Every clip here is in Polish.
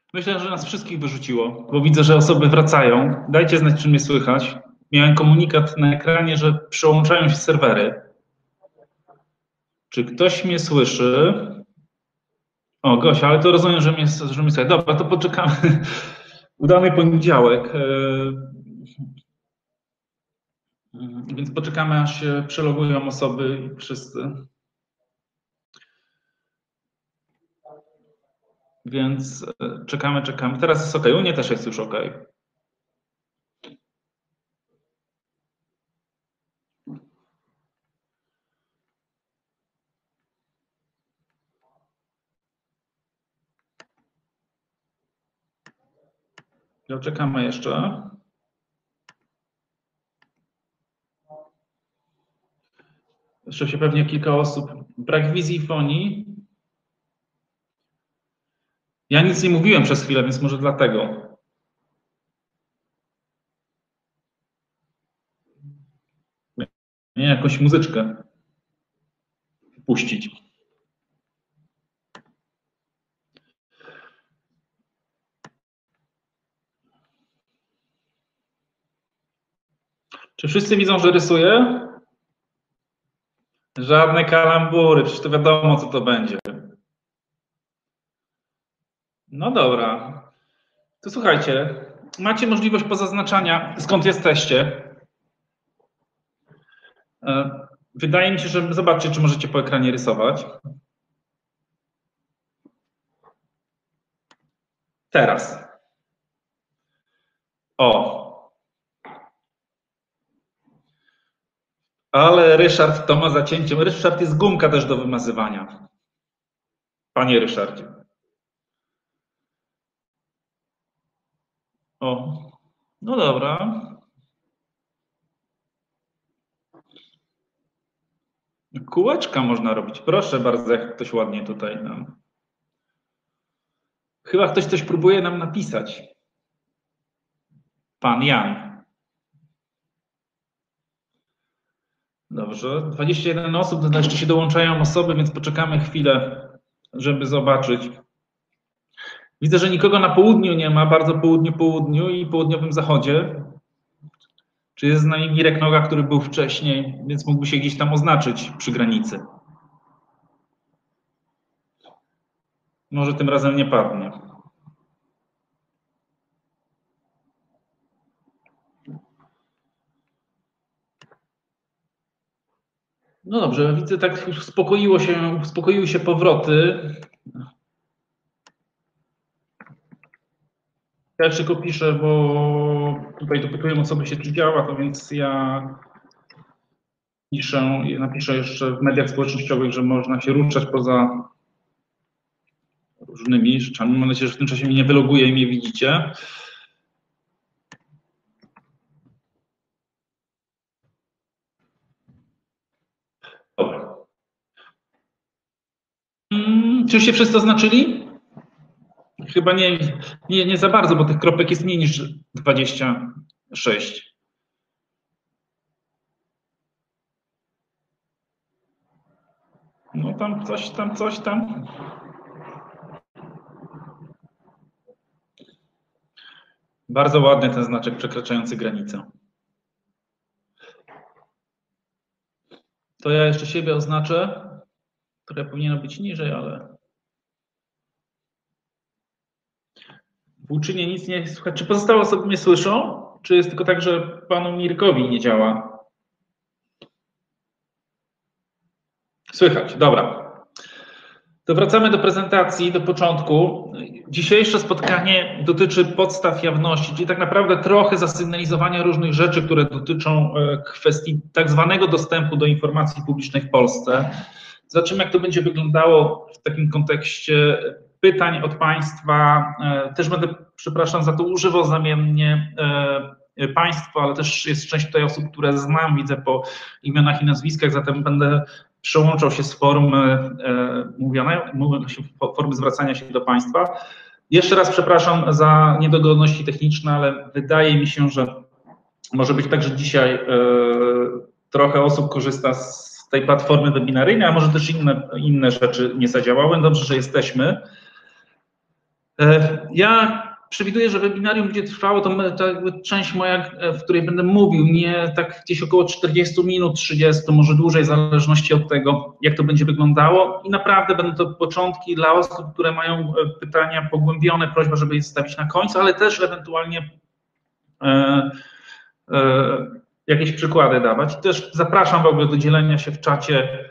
Myślę, że nas wszystkich wyrzuciło, bo widzę, że osoby wracają. Dajcie znać, czy mnie słychać. Miałem komunikat na ekranie, że przełączają się serwery. Czy ktoś mnie słyszy? O, Gosia, ale to rozumiem, że mnie słychać. Dobra, to poczekamy. Udany poniedziałek. Więc poczekamy, aż się przelogują osoby i wszyscy. Więc czekamy. Teraz jest OK. U mnie też jest już OK. Czekamy jeszcze. Jeszcze się pewnie kilka osób. Brak wizji i fonii. Ja nic nie mówiłem przez chwilę, więc może dlatego. Nie, jakąś muzyczkę puścić. Czy wszyscy widzą, że rysuję? Żadne kalambury, przecież to wiadomo, co to będzie. No dobra. To słuchajcie, macie możliwość pozaznaczania, skąd jesteście. Wydaje mi się, że zobaczcie, czy możecie po ekranie rysować. Teraz. O. Ale Ryszard to ma zacięciem. Ryszard jest gumka też do wymazywania. Panie Ryszardzie. O. No dobra. Kółeczka można robić. Proszę bardzo, jak ktoś ładnie tutaj nam. Chyba ktoś coś próbuje nam napisać. Pan Jan. Dobrze. 21 osób, jeszcze się dołączają osoby, więc poczekamy chwilę, żeby zobaczyć. Widzę, że nikogo na południu nie ma, bardzo południu i południowym zachodzie. Czy jest z nami Mirek Noga, który był wcześniej, więc mógłby się gdzieś tam oznaczyć przy granicy. Może tym razem nie padnie. No dobrze, widzę, tak już uspokoiły się powroty. Ja tylko piszę, bo tutaj dopytują osoby się, czy działa, to więc ja napiszę jeszcze w mediach społecznościowych, że można się ruszać poza różnymi rzeczami. Mam nadzieję, że w tym czasie mnie nie wyloguje i mnie widzicie. Dobra. Czy już się wszyscy oznaczyli? Chyba nie za bardzo, bo tych kropek jest mniej niż 26. No tam coś tam. Bardzo ładny ten znaczek przekraczający granicę. To ja jeszcze siebie oznaczę. Trochę powinno być niżej, ale... W Łuczynie nic nie słychać. Czy pozostałe osoby mnie słyszą? Czy jest tylko tak, że panu Mirkowi nie działa? Słychać, dobra. To wracamy do prezentacji, do początku. Dzisiejsze spotkanie dotyczy podstaw jawności, czyli tak naprawdę trochę zasygnalizowania różnych rzeczy, które dotyczą kwestii tak zwanego dostępu do informacji publicznej w Polsce. Zobaczymy, jak to będzie wyglądało w takim kontekście pytań od Państwa. Też będę, przepraszam za to, używał zamiennie Państwo, ale też jest część tutaj osób, które znam, widzę po imionach i nazwiskach, zatem będę przełączał się z formy formy zwracania się do Państwa. Jeszcze raz przepraszam za niedogodności techniczne, ale wydaje mi się, że może być tak, że dzisiaj trochę osób korzysta z tej platformy webinaryjnej, a może też inne rzeczy nie zadziałały. Dobrze, że jesteśmy. Ja przewiduję, że webinarium będzie trwało, to jakby część moja, w której będę mówił, nie tak gdzieś około 40 minut, 30, może dłużej, w zależności od tego, jak to będzie wyglądało. I naprawdę będą to początki dla osób, które mają pytania pogłębione, prośba, żeby je stawić na końcu, ale też ewentualnie jakieś przykłady dawać. Też zapraszam w ogóle do dzielenia się w czacie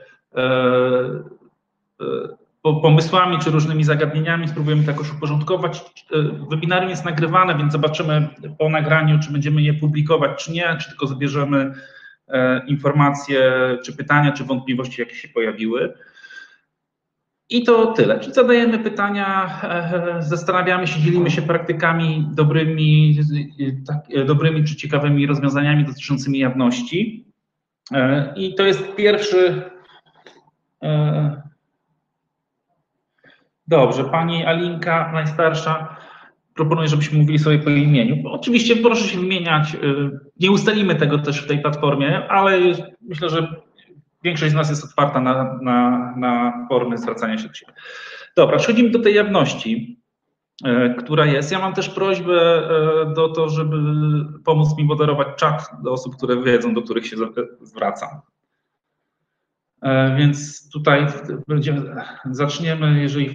pomysłami czy różnymi zagadnieniami, spróbujemy to jakoś uporządkować. Webinarium jest nagrywane, więc zobaczymy po nagraniu, czy będziemy je publikować, czy nie, czy tylko zbierzemy informacje, czy pytania, czy wątpliwości, jakie się pojawiły. I to tyle. Czyli zadajemy pytania, zastanawiamy się, dzielimy się praktykami dobrymi czy ciekawymi rozwiązaniami dotyczącymi jawności. I to jest pierwszy. Dobrze, pani Alinka, najstarsza, proponuję, żebyśmy mówili sobie po imieniu. Oczywiście proszę się wymieniać, nie ustalimy tego też w tej platformie, ale myślę, że większość z nas jest otwarta na formy zwracania się do siebie. Dobra, przechodzimy do tej jawności, która jest. Ja mam też prośbę do to, żeby pomóc mi moderować czat do osób, które wiedzą, do których się zwracam. Więc tutaj zaczniemy, jeżeli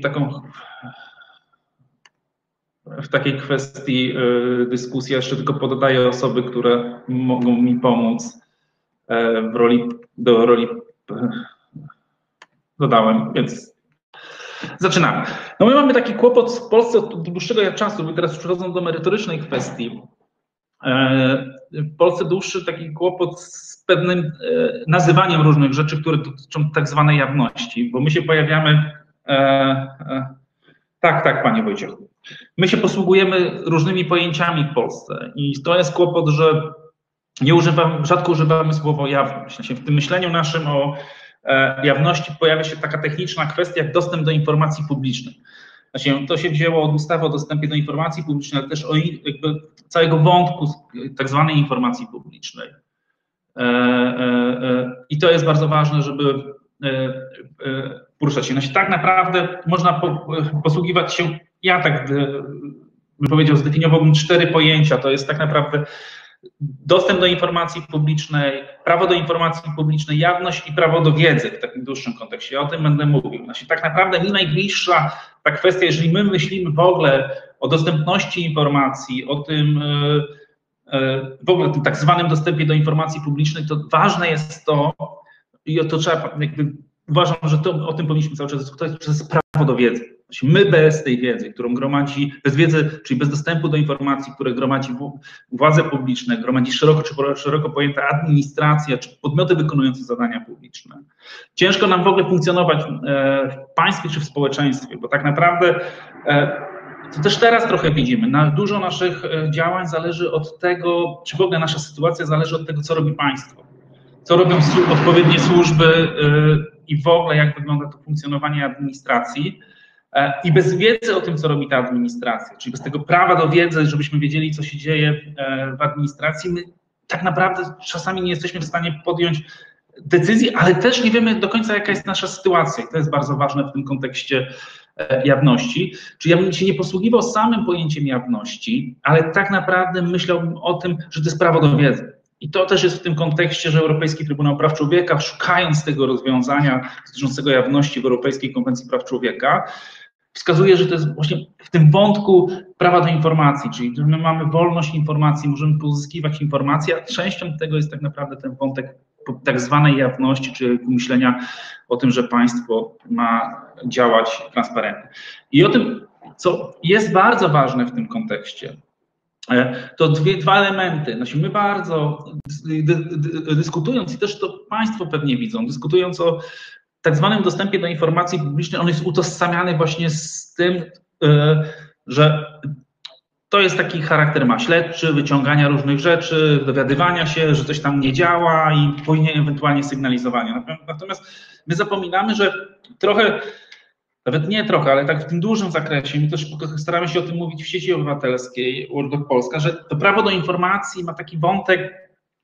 w takiej kwestii dyskusji. Ja jeszcze tylko podaję osoby, które mogą mi pomóc do roli dodałem, więc zaczynamy. No my mamy taki kłopot w Polsce od dłuższego czasu, bo teraz przechodząc do merytorycznej kwestii. W Polsce dłuższy taki kłopot z pewnym nazywaniem różnych rzeczy, które dotyczą tak zwanej jawności, bo my się pojawiamy, tak, panie Wojciechu, my się posługujemy różnymi pojęciami w Polsce i to jest kłopot, że rzadko używamy słowa jawność. W tym myśleniu naszym o jawności pojawia się taka techniczna kwestia jak dostęp do informacji publicznej. To się wzięło od ustawy o dostępie do informacji publicznej, ale też o jakby całego wątku tak zwanej informacji publicznej. I to jest bardzo ważne, żeby poruszać się. Tak naprawdę można posługiwać się, ja tak bym powiedział, zdefiniowałbym 4 pojęcia. To jest tak naprawdę dostęp do informacji publicznej, prawo do informacji publicznej, jawność i prawo do wiedzy w takim dłuższym kontekście. Ja o tym będę mówił. Tak naprawdę mi najbliższa ta kwestia, jeżeli my myślimy w ogóle o dostępności informacji, o tym w ogóle tym tak zwanym dostępie do informacji publicznej, to ważne jest to, i to trzeba jakby, uważam, że o tym powinniśmy cały czas dyskutować, że to jest prawo do wiedzy. My bez tej wiedzy, którą gromadzi, bez wiedzy, czyli bez dostępu do informacji, które gromadzi władze publiczne, gromadzi szeroko pojęta administracja, czy podmioty wykonujące zadania publiczne. Ciężko nam w ogóle funkcjonować w państwie czy w społeczeństwie, bo tak naprawdę to też teraz trochę widzimy, dużo naszych działań zależy od tego, czy w ogóle nasza sytuacja zależy od tego, co robi państwo, co robią odpowiednie służby i w ogóle jak wygląda to funkcjonowanie administracji. I bez wiedzy o tym, co robi ta administracja, czyli bez tego prawa do wiedzy, żebyśmy wiedzieli, co się dzieje w administracji, my tak naprawdę czasami nie jesteśmy w stanie podjąć decyzji, ale też nie wiemy do końca, jaka jest nasza sytuacja. I to jest bardzo ważne w tym kontekście jawności. Czyli ja bym się nie posługiwał samym pojęciem jawności, ale tak naprawdę myślałbym o tym, że to jest prawo do wiedzy. I to też jest w tym kontekście, że Europejski Trybunał Praw Człowieka, szukając tego rozwiązania dotyczącego jawności w Europejskiej Konwencji Praw Człowieka, wskazuje, że to jest właśnie w tym wątku prawa do informacji, czyli że my mamy wolność informacji, możemy pozyskiwać informacje, a częścią tego jest tak naprawdę ten wątek tak zwanej jawności, czyli myślenia o tym, że państwo ma działać transparentnie. I o tym, co jest bardzo ważne w tym kontekście, to dwa elementy. My bardzo dyskutując, i też to państwo pewnie widzą, dyskutując o tak zwanym dostępie do informacji publicznej, on jest utożsamiany właśnie z tym, że to jest taki charakter ma śledczy, wyciągania różnych rzeczy, dowiadywania się, że coś tam nie działa i później ewentualnie sygnalizowania. Natomiast my zapominamy, że trochę, nawet nie trochę, ale tak w tym dużym zakresie, my też staramy się o tym mówić w sieci obywatelskiej Urlop Polska, że to prawo do informacji ma taki wątek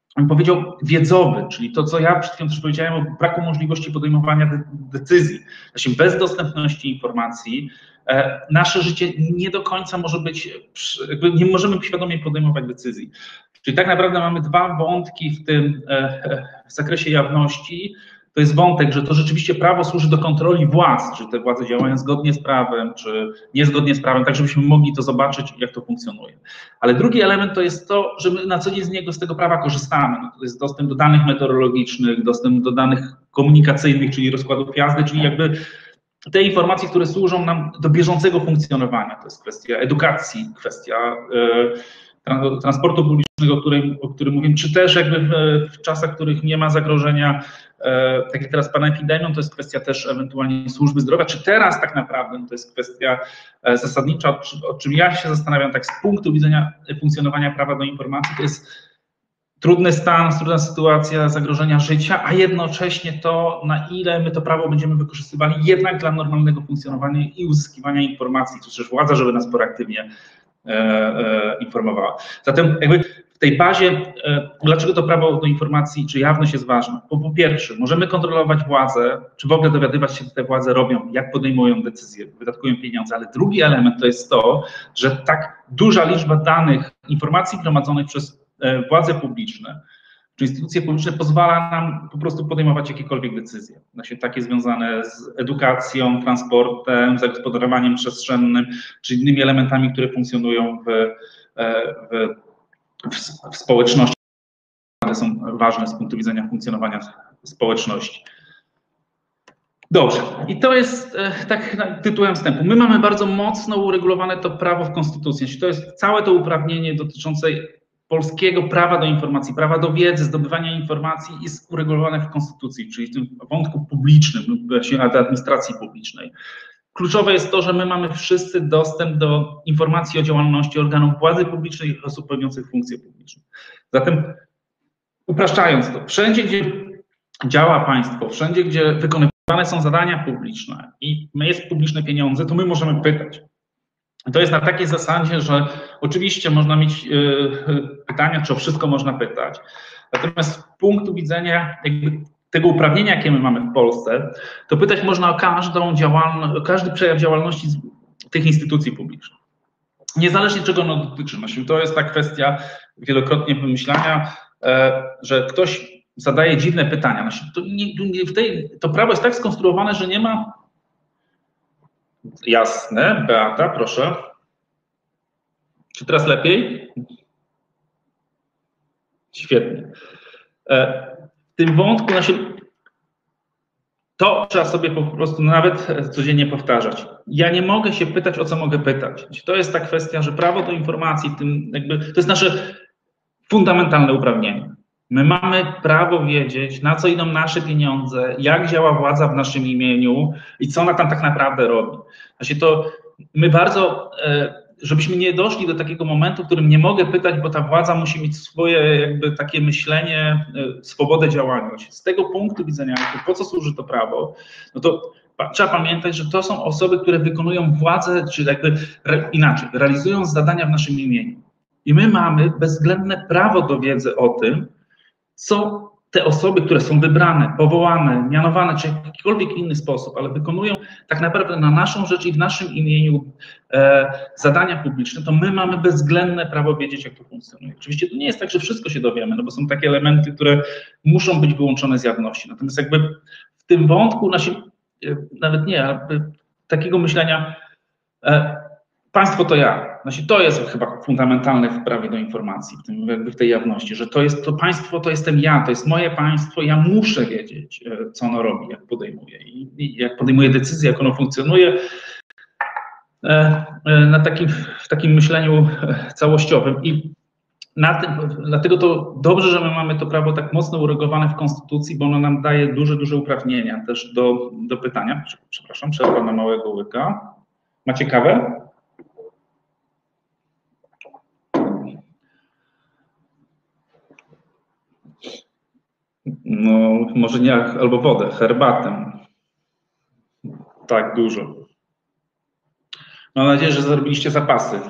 bym powiedział, wiedzowy, czyli to, co ja przed chwilą też powiedziałem o braku możliwości podejmowania decyzji. Właśnie bez dostępności informacji nasze życie nie do końca może być, jakby nie możemy świadomie podejmować decyzji. Czyli tak naprawdę mamy dwa wątki w tym w zakresie jawności. To jest wątek, że to rzeczywiście prawo służy do kontroli władz, czy te władze działają zgodnie z prawem, czy niezgodnie z prawem, tak żebyśmy mogli to zobaczyć, jak to funkcjonuje. Ale drugi element to jest to, że my na co dzień z tego prawa korzystamy. No to jest dostęp do danych meteorologicznych, dostęp do danych komunikacyjnych, czyli rozkładów jazdy, czyli jakby te informacje, które służą nam do bieżącego funkcjonowania. To jest kwestia edukacji, kwestia transportu publicznego, o którym mówimy, czy też jakby w czasach, w których nie ma zagrożenia, tak jak teraz pan epidemią, to jest kwestia też ewentualnie służby zdrowia, czy teraz tak naprawdę to jest kwestia zasadnicza, o czym ja się zastanawiam tak z punktu widzenia funkcjonowania prawa do informacji, to jest trudny stan, trudna sytuacja zagrożenia życia, a jednocześnie to, na ile my to prawo będziemy wykorzystywali jednak dla normalnego funkcjonowania i uzyskiwania informacji, czy też władza, żeby nas proaktywnie informowała. Zatem jakby w tej bazie, dlaczego to prawo do informacji, czy jawność jest ważna? Po pierwsze, możemy kontrolować władzę, czy w ogóle dowiadywać się, co te władze robią, jak podejmują decyzje, wydatkują pieniądze, ale drugi element to jest to, że tak duża liczba danych, informacji gromadzonych przez władze publiczne, czy instytucje publiczne pozwala nam po prostu podejmować jakiekolwiek decyzje, właśnie takie związane z edukacją, transportem, zagospodarowaniem przestrzennym, czy innymi elementami, które funkcjonują w społeczności, które są ważne z punktu widzenia funkcjonowania społeczności. Dobrze, i to jest tak tytułem wstępu. My mamy bardzo mocno uregulowane to prawo w Konstytucji, czyli to jest całe to uprawnienie dotyczące polskiego prawa do informacji, prawa do wiedzy, zdobywania informacji jest uregulowane w Konstytucji, czyli w tym wątku publicznym, właśnie administracji publicznej. Kluczowe jest to, że my mamy wszyscy dostęp do informacji o działalności organów władzy publicznej i osób pełniących funkcje publiczne. Zatem upraszczając to, wszędzie gdzie działa państwo, wszędzie gdzie wykonywane są zadania publiczne i jest publiczne pieniądze, to my możemy pytać. To jest na takiej zasadzie, że oczywiście można mieć pytania, czy o wszystko można pytać. Natomiast z punktu widzenia jakby tego uprawnienia, jakie my mamy w Polsce, to pytać można o każdy przejaw działalności tych instytucji publicznych. Niezależnie czego ono dotyczy. To jest ta kwestia wielokrotnie wymyślania, że ktoś zadaje dziwne pytania. To prawo jest tak skonstruowane, że nie ma. Jasne, Beata, proszę. Czy teraz lepiej? Świetnie. W tym wątku to trzeba sobie po prostu nawet codziennie powtarzać. Ja nie mogę się pytać, o co mogę pytać. To jest ta kwestia, że prawo do informacji, to jest nasze fundamentalne uprawnienie. My mamy prawo wiedzieć, na co idą nasze pieniądze, jak działa władza w naszym imieniu i co ona tam tak naprawdę robi. My bardzo, żebyśmy nie doszli do takiego momentu, w którym nie mogę pytać, bo ta władza musi mieć swoje jakby takie myślenie, swobodę działania. Z tego punktu widzenia, po co służy to prawo, no to trzeba pamiętać, że to są osoby, które wykonują władzę, czy jakby inaczej, realizują zadania w naszym imieniu. I my mamy bezwzględne prawo do wiedzy o tym, co te osoby, które są wybrane, powołane, mianowane, czy w jakikolwiek inny sposób, ale wykonują tak naprawdę na naszą rzecz i w naszym imieniu zadania publiczne, to my mamy bezwzględne prawo wiedzieć, jak to funkcjonuje. Oczywiście to nie jest tak, że wszystko się dowiemy, no bo są takie elementy, które muszą być wyłączone z jawności. Natomiast jakby w tym wątku nawet nie, ale takiego myślenia państwo to ja. To jest chyba fundamentalne w prawie do informacji, w tej jawności, że to państwo to jestem ja, to jest moje państwo, ja muszę wiedzieć, co ono robi, jak podejmuje i jak podejmuje decyzje, jak ono funkcjonuje w takim myśleniu całościowym. I dlatego to dobrze, że my mamy to prawo tak mocno uregulowane w Konstytucji, bo ono nam daje duże uprawnienia też do pytania. Przepraszam, przerwa na małego łyka. Macie kawę? No, może nie, albo wodę, herbatę. Tak, dużo. Mam nadzieję, że zrobiliście zapasy.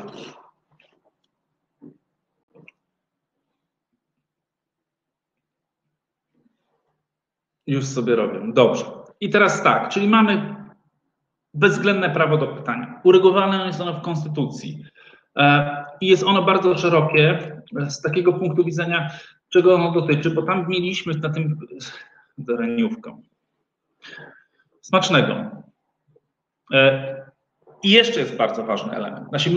Już sobie robię. Dobrze. I teraz tak, czyli mamy bezwzględne prawo do pytania. Uregulowane jest ono w Konstytucji. I jest ono bardzo szerokie z takiego punktu widzenia, czego ono dotyczy, bo tam mieliśmy na tym dareniówką. Smacznego. I jeszcze jest bardzo ważny element. Znaczy,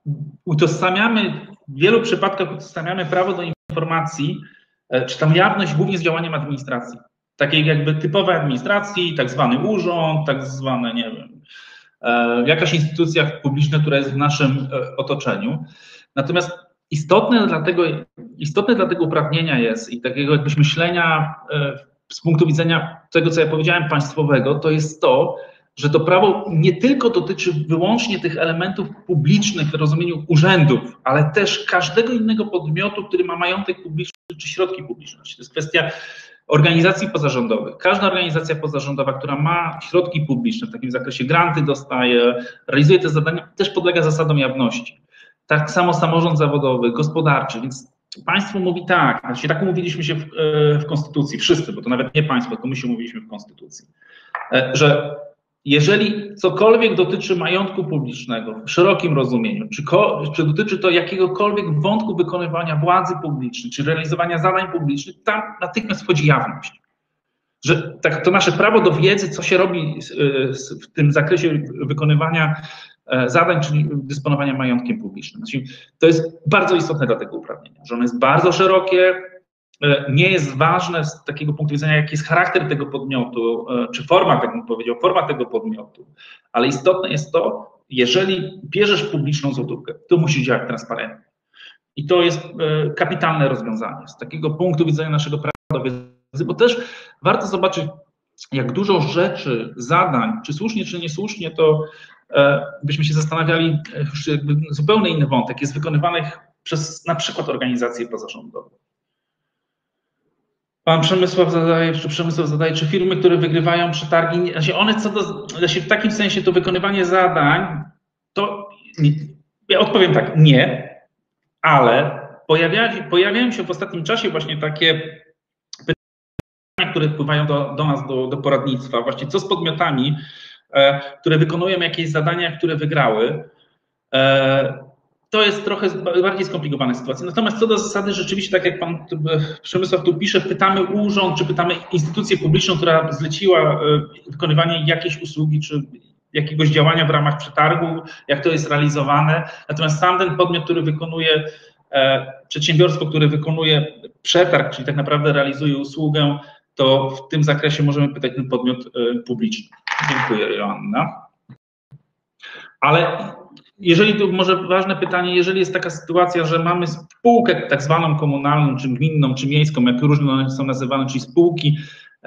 w wielu przypadkach utożsamiamy prawo do informacji, czy tam jawność głównie z działaniem administracji. Takiej jakby typowej administracji, tak zwany urząd, tak zwane, nie wiem, jakaś instytucja publiczna, która jest w naszym otoczeniu. Natomiast istotne dla tego uprawnienia jest i takiego jakbyś myślenia z punktu widzenia tego, co ja powiedziałem, państwowego, to jest to, że to prawo nie tylko dotyczy wyłącznie tych elementów publicznych w rozumieniu urzędów, ale też każdego innego podmiotu, który ma majątek publiczny czy środki publiczne. To jest kwestia organizacji pozarządowych. Każda organizacja pozarządowa, która ma środki publiczne, w takim zakresie granty dostaje, realizuje te zadania, też podlega zasadom jawności. Tak samo samorząd zawodowy, gospodarczy, więc państwo mówi tak, znaczy tak umówiliśmy się w Konstytucji, wszyscy, bo to nawet nie państwo, to my się umówiliśmy w Konstytucji, że jeżeli cokolwiek dotyczy majątku publicznego w szerokim rozumieniu, czy dotyczy to jakiegokolwiek wątku wykonywania władzy publicznej, czy realizowania zadań publicznych, tam natychmiast wchodzi jawność. Że to nasze prawo do wiedzy, co się robi w tym zakresie wykonywania zadań, czyli dysponowania majątkiem publicznym. To jest bardzo istotne dla tego uprawnienia, że ono jest bardzo szerokie, nie jest ważne z takiego punktu widzenia, jaki jest charakter tego podmiotu, czy forma, tak bym powiedział, forma tego podmiotu, ale istotne jest to, jeżeli bierzesz publiczną złotówkę, to musi działać transparentnie. I to jest kapitalne rozwiązanie z takiego punktu widzenia naszego prawa do wiedzy, bo też warto zobaczyć, jak dużo rzeczy, zadań, czy słusznie, czy niesłusznie, to byśmy się zastanawiali, już jakby zupełnie inny wątek, jest wykonywanych przez na przykład organizacje pozarządowe. Pan Przemysław zadaje, czy firmy, które wygrywają przetargi, one w takim sensie to wykonywanie zadań, to ja odpowiem tak, nie, ale pojawiają się w ostatnim czasie właśnie takie pytania, które wpływają do nas, do poradnictwa, właśnie co z podmiotami, które wykonują jakieś zadania, które wygrały. To jest trochę bardziej skomplikowana sytuacja. Natomiast co do zasady, rzeczywiście, tak jak pan Przemysław tu pisze, pytamy urząd, czy pytamy instytucję publiczną, która zleciła wykonywanie jakiejś usługi, czy jakiegoś działania w ramach przetargu, jak to jest realizowane. Natomiast sam ten podmiot, który wykonuje, przedsiębiorstwo, które wykonuje przetarg, czyli tak naprawdę realizuje usługę, to w tym zakresie możemy pytać ten podmiot publiczny. Dziękuję, Joanna. Ale jeżeli tu może ważne pytanie, jeżeli jest taka sytuacja, że mamy spółkę tak zwaną komunalną, czy gminną, czy miejską, jak różne one są nazywane, czyli spółki,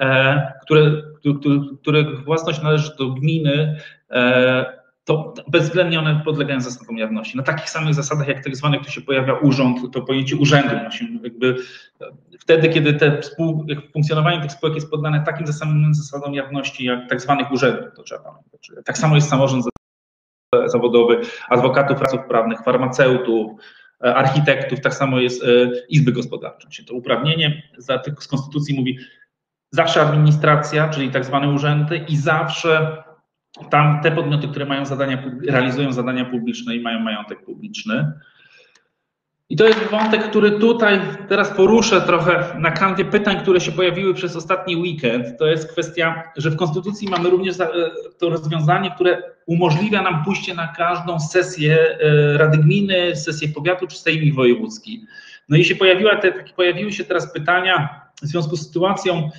których własność należy do gminy, to bezwzględnie one podlegają zasadom jawności. Na takich samych zasadach, jak tak zwany, tu się pojawia urząd, to pojęcie urzędu. Jakby wtedy, kiedy funkcjonowanie tych spółek jest poddane takim samym zasadom jawności, jak tak zwanych urzędów, to trzeba pamiętać. Tak samo jest samorząd zawodowy, adwokatów, radców prawnych, farmaceutów, architektów, tak samo jest izby gospodarcze. To uprawnienie z Konstytucji mówi zawsze administracja, czyli tak zwane urzędy i zawsze tam te podmioty, które mają realizują zadania publiczne i mają majątek publiczny. I to jest wątek, który tutaj teraz poruszę trochę na kanwie pytań, które się pojawiły przez ostatni weekend. To jest kwestia, że w Konstytucji mamy również to rozwiązanie, które umożliwia nam pójście na każdą sesję Rady Gminy, sesję powiatu czy sejmik wojewódzki. No i pojawiły się teraz pytania w związku z sytuacją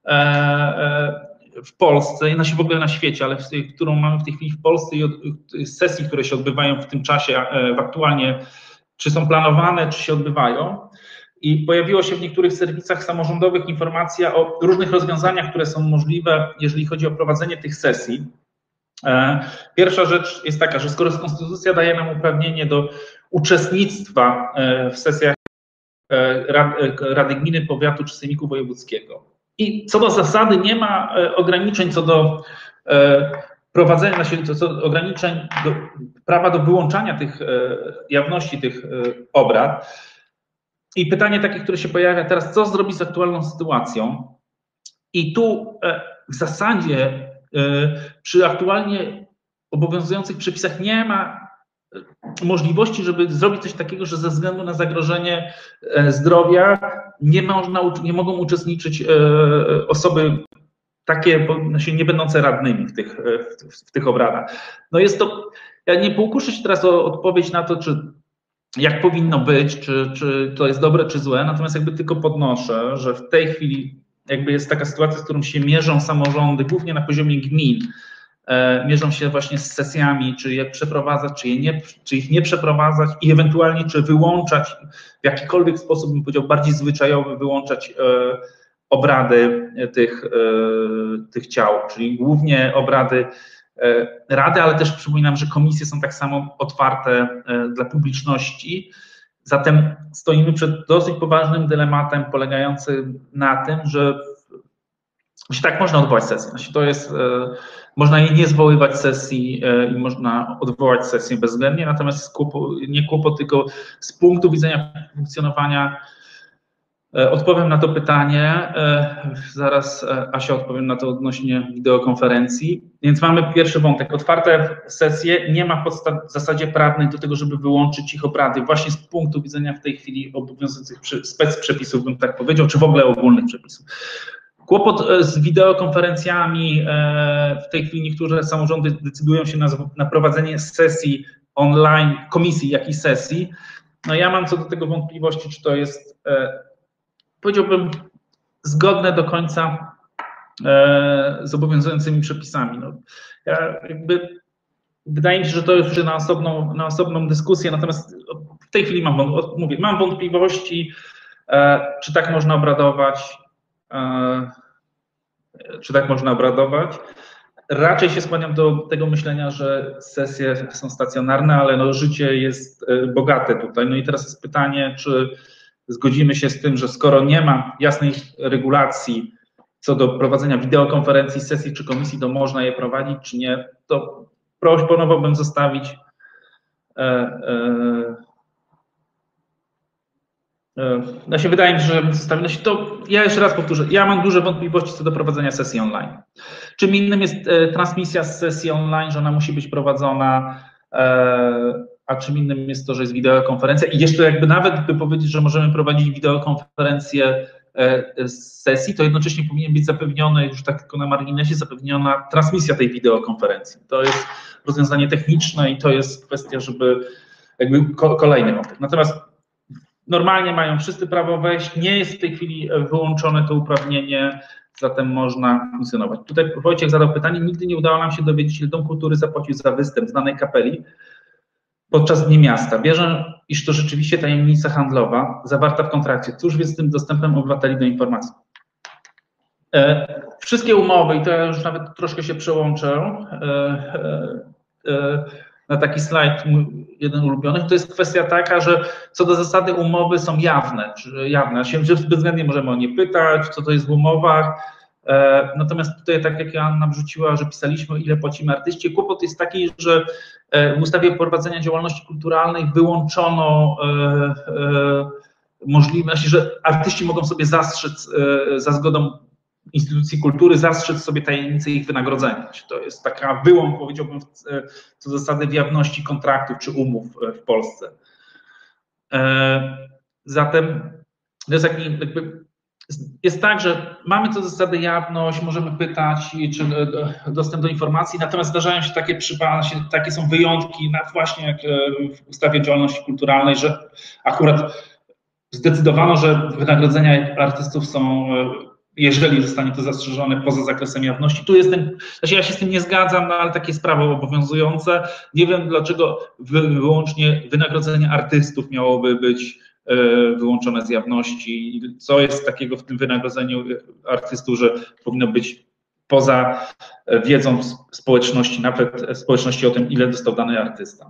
w Polsce, w ogóle na świecie, ale którą mamy w tej chwili w Polsce i sesji, które się odbywają w tym czasie aktualnie, czy są planowane, czy się odbywają. I pojawiło się w niektórych serwisach samorządowych informacja o różnych rozwiązaniach, które są możliwe, jeżeli chodzi o prowadzenie tych sesji. Pierwsza rzecz jest taka, że skoro Konstytucja daje nam uprawnienie do uczestnictwa w sesjach Rady Gminy, Powiatu czy Sejmiku Wojewódzkiego i co do zasady nie ma ograniczeń co do prowadzenia, ograniczeń prawa do wyłączania tych jawności tych obrad. I pytanie takie, które się pojawia teraz, co zrobić z aktualną sytuacją? I tu w zasadzie przy aktualnie obowiązujących przepisach nie ma możliwości, żeby zrobić coś takiego, że ze względu na zagrożenie zdrowia nie mogą uczestniczyć osoby takie nie będące radnymi w tych obradach. No jest to, ja nie pokuszę się teraz o odpowiedź na to, jak powinno być, czy to jest dobre, czy złe, natomiast jakby tylko podnoszę, że w tej chwili jakby jest taka sytuacja, z którą się mierzą samorządy, głównie na poziomie gmin, mierzą się właśnie z sesjami, czy je przeprowadzać, czy ich nie przeprowadzać i ewentualnie czy wyłączać w jakikolwiek sposób, bym powiedział, bardziej zwyczajowy, wyłączać obrady tych ciał, czyli głównie obrady Rady, ale też przypominam, że komisje są tak samo otwarte dla publiczności. Zatem stoimy przed dosyć poważnym dylematem polegającym na tym, że tak można odwołać sesję. To jest, można jej nie zwoływać sesji i można odwołać sesję bezwzględnie, natomiast nie kłopot, tylko z punktu widzenia funkcjonowania. Odpowiem na to pytanie, zaraz Asia odpowiem na to odnośnie wideokonferencji. Więc mamy pierwszy wątek, otwarte sesje, nie ma podstaw w zasadzie prawnej do tego, żeby wyłączyć ich obrady, właśnie z punktu widzenia w tej chwili obowiązujących specprzepisów, bym tak powiedział, czy w ogóle ogólnych przepisów. Kłopot z wideokonferencjami, w tej chwili niektóre samorządy decydują się na prowadzenie sesji online, komisji, jak i sesji. No ja mam co do tego wątpliwości, czy to jest, powiedziałbym, zgodne do końca z obowiązującymi przepisami. No, wydaje mi się, że to już na osobną dyskusję, natomiast w tej chwili mam wątpliwości, czy tak można obradować. Raczej się skłaniam do tego myślenia, że sesje są stacjonarne, ale no, życie jest bogate tutaj. No i teraz jest pytanie, czy zgodzimy się z tym, że skoro nie ma jasnej regulacji co do prowadzenia wideokonferencji, sesji czy komisji, to można je prowadzić, czy nie, to proponowałbym zostawić wydaje mi się, że zostawiono się to. Ja jeszcze raz powtórzę, ja mam duże wątpliwości co do prowadzenia sesji online. Czym innym jest transmisja z sesji online, że ona musi być prowadzona, a czym innym jest to, że jest wideokonferencja i jeszcze jakby nawet by powiedzieć, że możemy prowadzić wideokonferencję z sesji, to jednocześnie powinien być zapewniony, już tak tylko na marginesie, zapewniona transmisja tej wideokonferencji. To jest rozwiązanie techniczne i to jest kwestia, żeby jakby kolejny wątek. Natomiast normalnie mają wszyscy prawo wejść, nie jest w tej chwili wyłączone to uprawnienie, zatem można funkcjonować. Tutaj Wojciech zadał pytanie, nigdy nie udało nam się dowiedzieć, ile Dom Kultury zapłacił za występ znanej kapeli podczas Dni Miasta. Wierzę, iż to rzeczywiście tajemnica handlowa zawarta w kontrakcie. Cóż więc z tym dostępem obywateli do informacji? Wszystkie umowy, i to ja już nawet troszkę się przełączę na taki slajd, mój jeden ulubiony, to jest kwestia taka, że co do zasady umowy są jawne, bezwzględnie możemy o nie pytać, co to jest w umowach, natomiast tutaj, tak jak Joanna wrzuciła, że pisaliśmy, ile płacimy artyście, kłopot jest taki, że w ustawie prowadzenia działalności kulturalnej wyłączono możliwość, że artyści mogą sobie zastrzec za zgodą instytucji kultury, zastrzec sobie tajemnicę ich wynagrodzenia. To jest taka wyłom, powiedziałbym, co do zasady w jawności kontraktów czy umów w Polsce. Zatem to jest jest tak, że mamy co do zasady jawność, możemy pytać, czy dostęp do informacji, natomiast zdarzają się takie przypadki, takie są wyjątki, właśnie jak w ustawie o działalności kulturalnej, że akurat zdecydowano, że wynagrodzenia artystów są, jeżeli zostanie to zastrzeżone, poza zakresem jawności. Tu ja się z tym nie zgadzam, no ale takie jest prawo obowiązujące. Nie wiem, dlaczego wyłącznie wynagrodzenie artystów miałoby być wyłączone z jawności. Co jest takiego w tym wynagrodzeniu artystów, że powinno być poza wiedzą społeczności, nawet społeczności o tym, ile dostał dany artysta.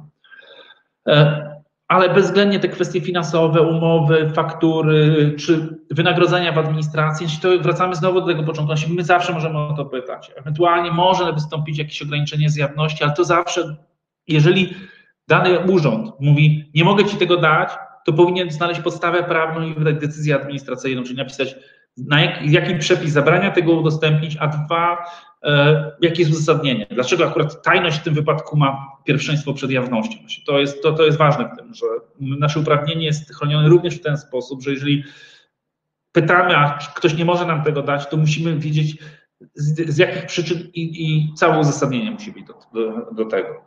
Ale bezwzględnie te kwestie finansowe, umowy, faktury, czy wynagrodzenia w administracji, to wracamy znowu do tego początku. My zawsze możemy o to pytać. Ewentualnie może wystąpić jakieś ograniczenie z jawności, ale to zawsze, jeżeli dany urząd mówi, nie mogę ci tego dać, to powinien znaleźć podstawę prawną i wydać decyzję administracyjną, czyli napisać, jaki przepis zabrania tego udostępnić, a dwa, jakie jest uzasadnienie. Dlaczego akurat tajność w tym wypadku ma pierwszeństwo przed jawnością? To jest ważne w tym, że nasze uprawnienie jest chronione również w ten sposób, że jeżeli pytamy, a ktoś nie może nam tego dać, to musimy wiedzieć z jakich przyczyn i całe uzasadnienie musi być do tego.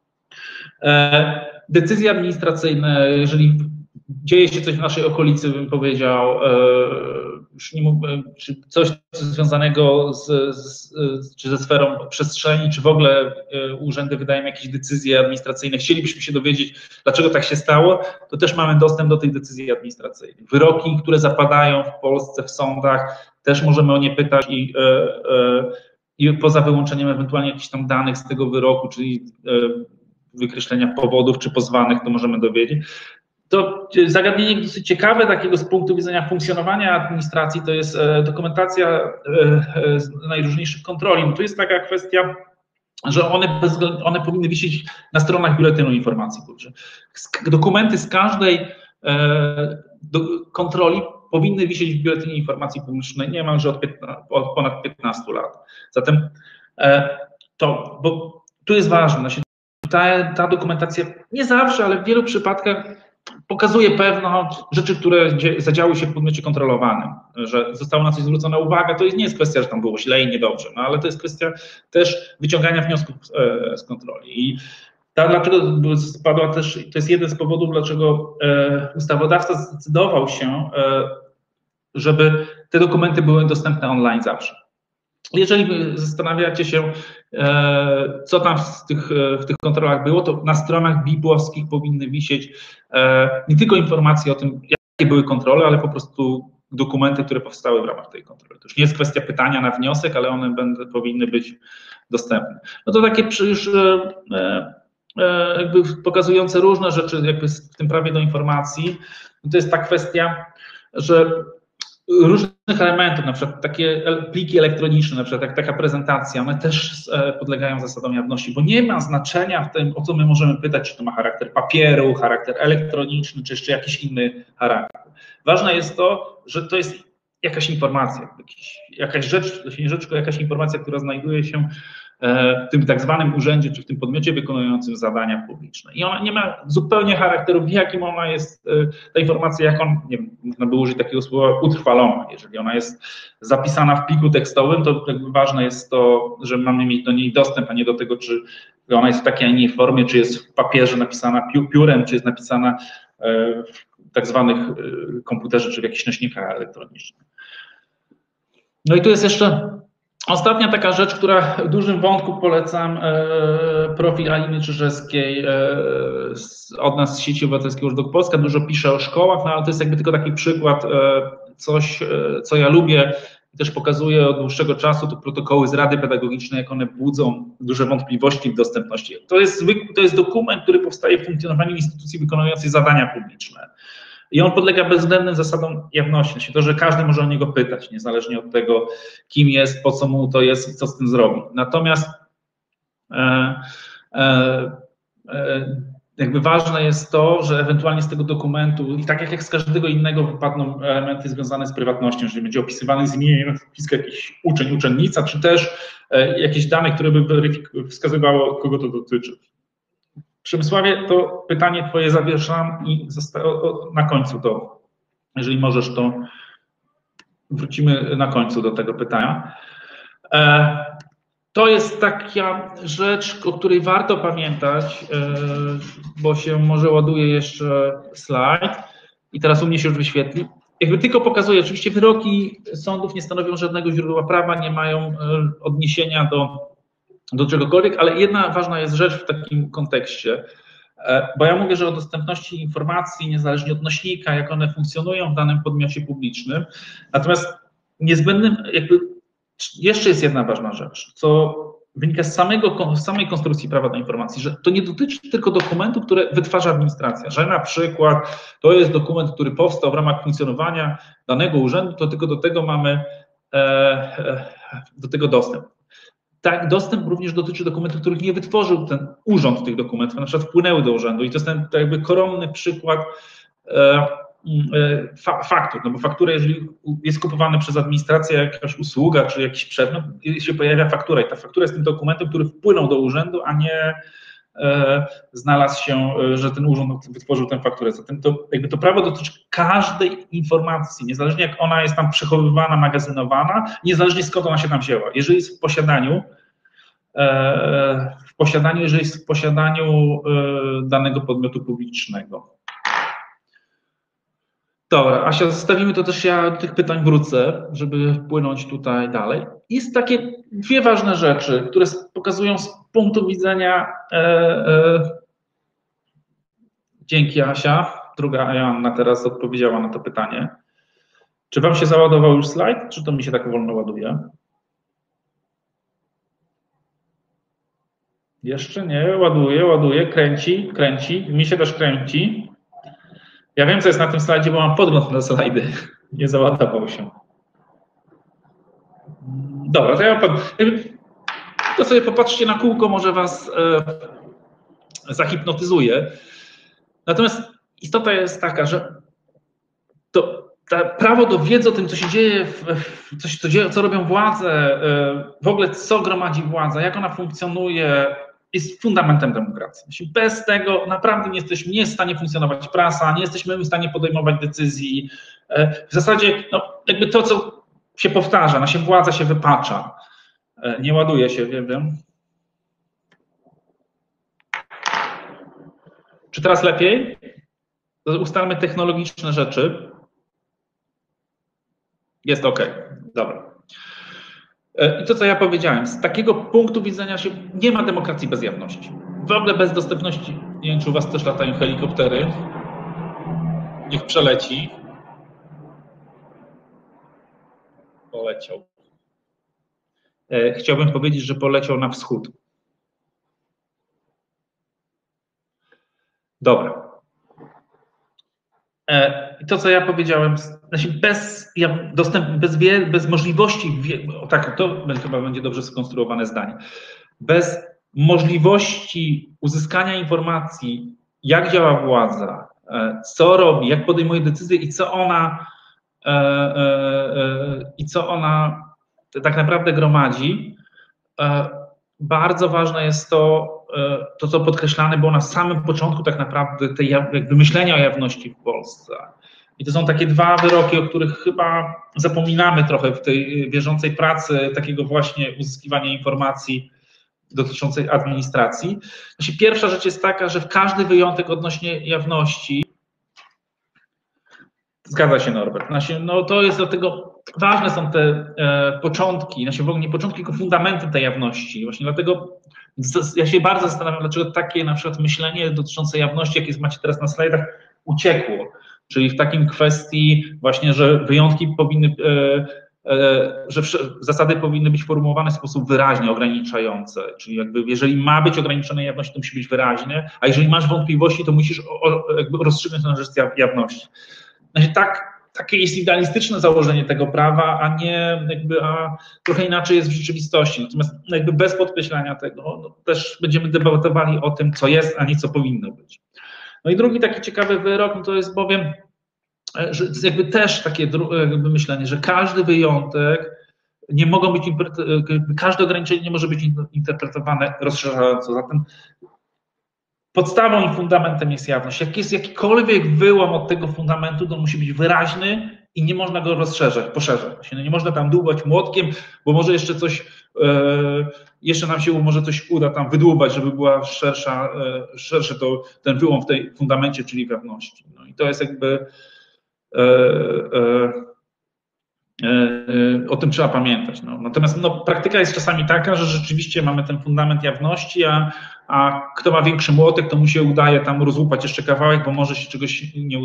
Decyzje administracyjne, jeżeli dzieje się coś w naszej okolicy, bym powiedział, czy coś związanego czy ze sferą przestrzeni, czy w ogóle urzędy wydają jakieś decyzje administracyjne, chcielibyśmy się dowiedzieć, dlaczego tak się stało, to też mamy dostęp do tych decyzji administracyjnych. Wyroki, które zapadają w Polsce w sądach, też możemy o nie pytać i poza wyłączeniem ewentualnie jakichś tam danych z tego wyroku, czyli wykreślenia powodów czy pozwanych, to możemy dowiedzieć. To zagadnienie dosyć ciekawe takiego z punktu widzenia funkcjonowania administracji, to jest dokumentacja z najróżniejszych kontroli. No to jest taka kwestia, że one powinny wisieć na stronach Biuletynu Informacji Publicznej. Dokumenty z każdej kontroli powinny wisieć w Biuletynie Informacji Publicznej niemalże od ponad 15 lat. Zatem bo tu jest ważne, ta dokumentacja nie zawsze, ale w wielu przypadkach pokazuje pewne rzeczy, które zadziały się w podmiocie kontrolowanym, że została na coś zwrócona uwaga. To nie jest kwestia, że tam było źle i niedobrze, no ale to jest kwestia też wyciągania wniosków z kontroli. I dlatego spadła też, to jest jeden z powodów, dlaczego ustawodawca zdecydował się, żeby te dokumenty były dostępne online zawsze. Jeżeli zastanawiacie się, co tam w tych kontrolach było, to na stronach BIP-owskich powinny wisieć nie tylko informacje o tym, jakie były kontrole, ale po prostu dokumenty, które powstały w ramach tej kontroli. To już nie jest kwestia pytania na wniosek, ale one powinny być dostępne. No to takie już jakby pokazujące różne rzeczy jakby w tym prawie do informacji, to jest ta kwestia, że różnych elementów, na przykład takie pliki elektroniczne, na przykład jak taka prezentacja, one też podlegają zasadom jawności, bo nie ma znaczenia w tym, o co my możemy pytać, czy to ma charakter papieru, charakter elektroniczny, czy jeszcze jakiś inny charakter. Ważne jest to, że to jest jakaś informacja, jakaś informacja, która znajduje się w tym tak zwanym urzędzie, czy w tym podmiocie wykonującym zadania publiczne. I ona nie ma zupełnie charakteru, w jakim ona jest, ta informacja, jak nie wiem, można by użyć takiego słowa, utrwalona. Jeżeli ona jest zapisana w pliku tekstowym, to jakby ważne jest to, że mamy mieć do niej dostęp, a nie do tego, czy ona jest w takiej, a nie formie, czy jest w papierze napisana piórem, czy jest napisana w tak zwanych komputerze, czy w jakichś nośnikach elektronicznych. No i tu jest jeszcze ostatnia taka rzecz, która w dużym wątku polecam, profil Aliny Czyżewskiej od nas z Sieci Obywatelskiej Urząd Polska, dużo pisze o szkołach, no ale to jest jakby tylko taki przykład, coś, co ja lubię i też pokazuję od dłuższego czasu, to protokoły z Rady Pedagogicznej, jak one budzą duże wątpliwości w dostępności. To jest dokument, który powstaje w funkcjonowaniu instytucji wykonującej zadania publiczne. I on podlega bezwzględnym zasadom jawności, to, że każdy może o niego pytać, niezależnie od tego, kim jest, po co mu to jest i co z tym zrobi. Natomiast jakby ważne jest to, że ewentualnie z tego dokumentu, i tak jak z każdego innego, wypadną elementy związane z prywatnością, jeżeli będzie opisywany z imienia nazwiska jakiś uczeń, uczennica, czy też jakieś dane, które by wskazywało, kogo to dotyczy. Przemysławie, to pytanie twoje zawieszam i na końcu to, jeżeli możesz, to wrócimy na końcu do tego pytania. To jest taka rzecz, o której warto pamiętać, bo się może ładuje jeszcze slajd i teraz u mnie się już wyświetli. Jakby tylko pokazuje, oczywiście wyroki sądów nie stanowią żadnego źródła prawa, nie mają odniesienia do czegokolwiek, ale jedna ważna jest rzecz w takim kontekście, bo ja mówię, że o dostępności informacji, niezależnie od nośnika, jak one funkcjonują w danym podmiocie publicznym, natomiast niezbędnym jakby jeszcze jest jedna ważna rzecz, co wynika z samej konstrukcji prawa do informacji, że to nie dotyczy tylko dokumentów, które wytwarza administracja, że na przykład to jest dokument, który powstał w ramach funkcjonowania danego urzędu, to tylko do tego mamy do tego dostęp. Tak, dostęp również dotyczy dokumentów, których nie wytworzył ten urząd tych dokumentów, na przykład wpłynęły do urzędu i to jest ten jakby koronny przykład faktur, no bo faktura, jeżeli jest kupowana przez administrację jakaś usługa czy jakiś przedmiot, się pojawia faktura i ta faktura jest tym dokumentem, który wpłynął do urzędu, a nie znalazł się, że ten urząd wytworzył tę fakturę. Zatem to prawo dotyczy każdej informacji, niezależnie jak ona jest tam przechowywana, magazynowana, niezależnie skąd ona się tam wzięła. Jeżeli jest w posiadaniu, jeżeli jest w posiadaniu danego podmiotu publicznego. Dobra, Asia, zostawimy to też, ja do tych pytań wrócę, żeby płynąć tutaj dalej. Jest takie dwie ważne rzeczy, które pokazują z punktu widzenia, dzięki Asia, druga Joanna teraz odpowiedziała na to pytanie. Czy wam się załadował już slajd, czy to mi się tak wolno ładuje? Jeszcze nie, ładuje, kręci, mi się też kręci. Ja wiem, co jest na tym slajdzie, bo mam podgląd na slajdy. Nie załadował się. Dobra, to sobie popatrzcie na kółko, może was zahipnotyzuje. Natomiast istota jest taka, że to prawo do wiedzy o tym, co się dzieje, co robią władze, w ogóle co gromadzi władza, jak ona funkcjonuje, jest fundamentem demokracji. Bez tego naprawdę nie jesteśmy w stanie funkcjonować prasa, nie jesteśmy w stanie podejmować decyzji. W zasadzie jakby to, co się powtarza, nasza władza się wypacza. Nie ładuje się, wiem. Czy teraz lepiej? Ustalmy technologiczne rzeczy. Jest OK. Dobra. I to, co ja powiedziałem, z takiego punktu widzenia nie ma demokracji bez jawności. W ogóle bez dostępności. Nie wiem, czy u was też latają helikoptery. Niech przeleci. Poleciał. Chciałbym powiedzieć, że poleciał na wschód. Dobra. To, co ja powiedziałem, bez możliwości, tak, to chyba będzie dobrze skonstruowane zdanie, bez możliwości uzyskania informacji, jak działa władza, co robi, jak podejmuje decyzje i co ona tak naprawdę gromadzi, bardzo ważne jest to, co podkreślane było na samym początku tak naprawdę tej jakby myślenia o jawności w Polsce. I to są takie dwa wyroki, o których chyba zapominamy trochę w tej bieżącej pracy, takiego właśnie uzyskiwania informacji dotyczącej administracji. Pierwsza rzecz jest taka, że każdy wyjątek odnośnie jawności, zgadza się Norbert, to jest dlatego, ważne są te początki, w ogóle nie początki, tylko fundamenty tej jawności. Właśnie dlatego ja się bardzo zastanawiam, dlaczego takie na przykład myślenie dotyczące jawności, jakie macie teraz na slajdach, uciekło. Czyli w takim kwestii właśnie, że wyjątki powinny, że zasady powinny być formułowane w sposób wyraźnie ograniczający. Czyli jakby jeżeli ma być ograniczona jawność, to musi być wyraźne, a jeżeli masz wątpliwości, to musisz jakby rozstrzygnąć na rzecz jawności. Takie jest idealistyczne założenie tego prawa, a trochę inaczej jest w rzeczywistości. Natomiast jakby bez podkreślania tego, też będziemy debatowali o tym, co jest, a nie co powinno być. No i drugi taki ciekawy wyrok, to jest bowiem, że jakby też takie jakby myślenie, że każdy wyjątek nie mogą być, każde ograniczenie nie może być interpretowane rozszerzająco. Zatem podstawą i fundamentem jest jawność. Jak jest jakikolwiek wyłom od tego fundamentu, to musi być wyraźny i nie można go poszerzać. Nie można tam dłubać młotkiem, bo może jeszcze coś, jeszcze nam się może coś uda tam wydłubać, żeby była szerszy ten wyłom w tej fundamencie, czyli w jawności. No i to jest jakby o tym trzeba pamiętać. Natomiast praktyka jest czasami taka, że rzeczywiście mamy ten fundament jawności, a kto ma większy młotek, to mu się udaje tam rozłupać jeszcze kawałek, bo może się czegoś nie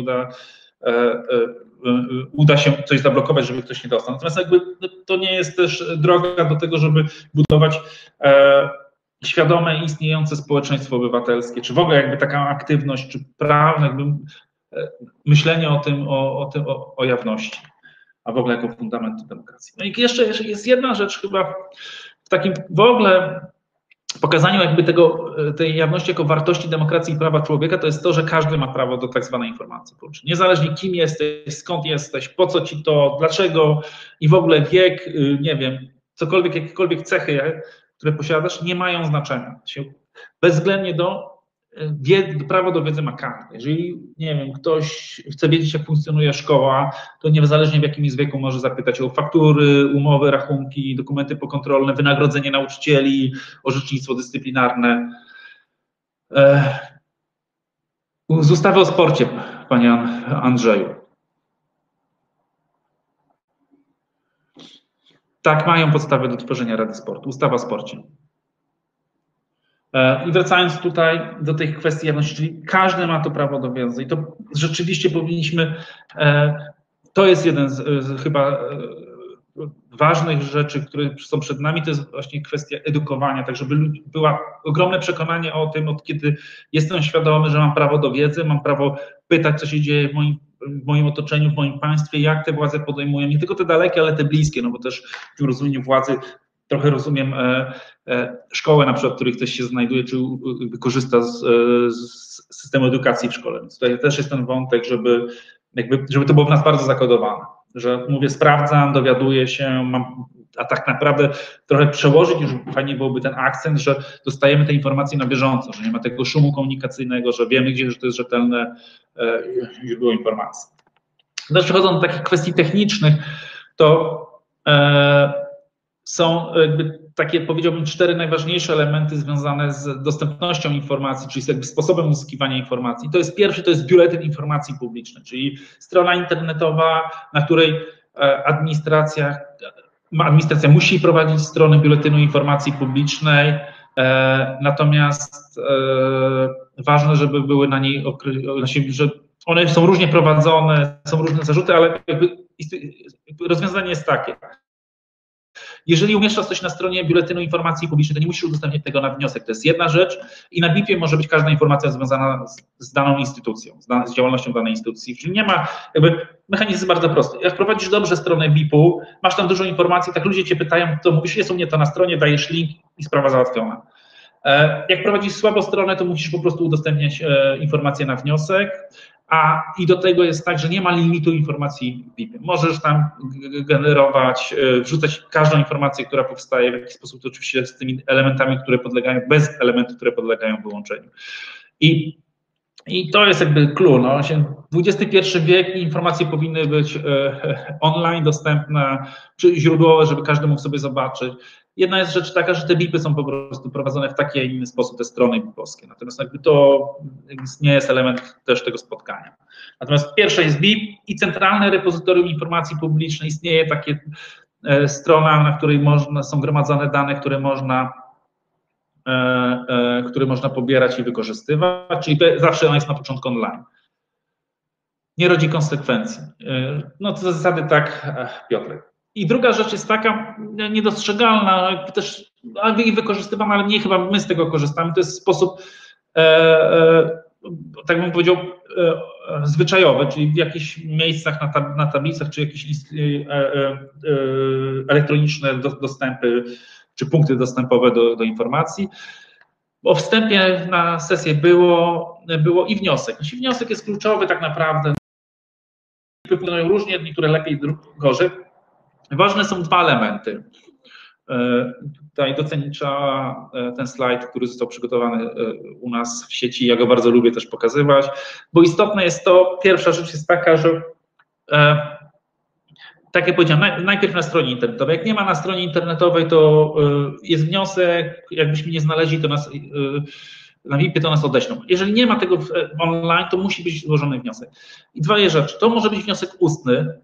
uda się coś zablokować, żeby ktoś nie dostał. Natomiast jakby to nie jest też droga do tego, żeby budować świadome i istniejące społeczeństwo obywatelskie, czy w ogóle jakby taka aktywność, czy prawne, jakby myślenie o jawności, a w ogóle jako fundamentu demokracji. No i jeszcze jest jedna rzecz chyba w takim w ogóle pokazaniu jakby tej jawności jako wartości demokracji i prawa człowieka, to jest to, że każdy ma prawo do tak zwanej informacji publicznej. Niezależnie kim jesteś, skąd jesteś, po co ci to, dlaczego i w ogóle wiek, nie wiem, cokolwiek, jakiekolwiek cechy, które posiadasz, nie mają znaczenia. Bezwzględnie prawo do wiedzy ma każdy. Jeżeli, nie wiem, ktoś chce wiedzieć, jak funkcjonuje szkoła, to niezależnie w jakim jest wieku może zapytać o faktury, umowy, rachunki, dokumenty pokontrolne, wynagrodzenie nauczycieli, orzecznictwo dyscyplinarne. Z ustawy o sporcie, panie Andrzeju. Tak, mają podstawy do tworzenia Rady Sportu. Ustawa o sporcie. I wracając tutaj do tych kwestii jawności, czyli każdy ma to prawo do wiedzy i to rzeczywiście powinniśmy, to jest jeden z chyba ważnych rzeczy, które są przed nami, to jest właśnie kwestia edukowania, tak żeby było ogromne przekonanie o tym, od kiedy jestem świadomy, że mam prawo do wiedzy, mam prawo pytać, co się dzieje w moim otoczeniu, w moim państwie, jak te władze podejmują, nie tylko te dalekie, ale te bliskie, no bo też w tym rozumieniu władzy trochę rozumiem szkołę, na przykład, w której ktoś się znajduje, czy korzysta z systemu edukacji w szkole. Więc tutaj też jest ten wątek, żeby to było w nas bardzo zakodowane, że mówię, sprawdzam, dowiaduję się, a tak naprawdę trochę przełożyć, już fajnie byłoby ten akcent, że dostajemy te informacje na bieżąco, że nie ma tego szumu komunikacyjnego, że wiemy, gdzie że to jest rzetelne źródło informacji. Też przechodząc do takich kwestii technicznych, to są jakby takie, powiedziałbym, 4 najważniejsze elementy związane z dostępnością informacji, czyli z jakby sposobem uzyskiwania informacji. Pierwszy to jest Biuletyn Informacji Publicznej, czyli strona internetowa, na której administracja musi prowadzić stronę Biuletynu Informacji Publicznej, natomiast ważne, żeby były na niej, że one są różnie prowadzone, są różne zarzuty, ale jakby rozwiązanie jest takie. Jeżeli umieszczasz coś na stronie Biuletynu Informacji Publicznej, to nie musisz udostępniać tego na wniosek. To jest jedna rzecz i na BIP-ie może być każda informacja związana z daną instytucją, z działalnością danej instytucji. Czyli nie ma, mechanizm jest bardzo prosty. Jak prowadzisz dobrze stronę BIP-u, masz tam dużo informacji, tak ludzie cię pytają, to mówisz, jest u mnie to na stronie, dajesz link i sprawa załatwiona. Jak prowadzisz słabo stronę, to musisz po prostu udostępniać informacje na wniosek, i do tego jest tak, że nie ma limitu informacji w BIP-ie. Możesz tam generować, wrzucać każdą informację, która powstaje, w jakiś sposób to oczywiście z tymi elementami, które podlegają, bez elementów, które podlegają wyłączeniu. I to jest jakby clue. No. XXI wiek i informacje powinny być online dostępne, czy źródłowe, żeby każdy mógł sobie zobaczyć. Jedna jest rzecz taka, że te BIP-y są po prostu prowadzone w taki, a inny sposób, te strony BIP-owskie. Natomiast jakby to nie jest element też tego spotkania. Natomiast pierwsza jest BIP i Centralne Repozytorium Informacji Publicznej. Istnieje takie strona, na której są gromadzone dane, które można pobierać i wykorzystywać, czyli zawsze ona jest na początku online. Nie rodzi konsekwencji. No to z zasady tak, Piotrek. I druga rzecz jest taka niedostrzegalna, też i wykorzystywana, ale nie chyba my z tego korzystamy. To jest sposób, tak bym powiedział, zwyczajowy, czyli w jakichś miejscach na tablicach, czy jakieś elektroniczne dostępy, czy punkty dostępowe do informacji. O wstępie na sesję było i wniosek. Jeśli wniosek jest kluczowy tak naprawdę, wypływają różnie, niektóre lepiej, gorzej. Ważne są 2 elementy. Tutaj docenić trzeba ten slajd, który został przygotowany u nas w sieci. Ja go bardzo lubię też pokazywać, bo istotne jest to, pierwsza rzecz jest taka, że tak jak powiedziałem, najpierw na stronie internetowej. Jak nie ma na stronie internetowej, to jest wniosek, jakbyśmy nie znaleźli, to na VIP-ie to nas odeślą. Jeżeli nie ma tego online, to musi być złożony wniosek. I 2 rzeczy. To może być wniosek ustny,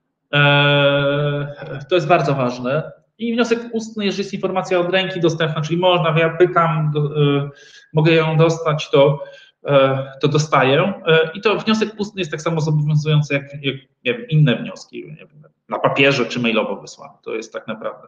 to jest bardzo ważne. I wniosek ustny, jeżeli jest informacja od ręki dostępna, czyli można, ja pytam, mogę ją dostać, to dostaję. I to wniosek ustny jest tak samo zobowiązujący jak nie wiem, inne wnioski, nie wiem, na papierze czy mailowo wysłane. To jest tak naprawdę.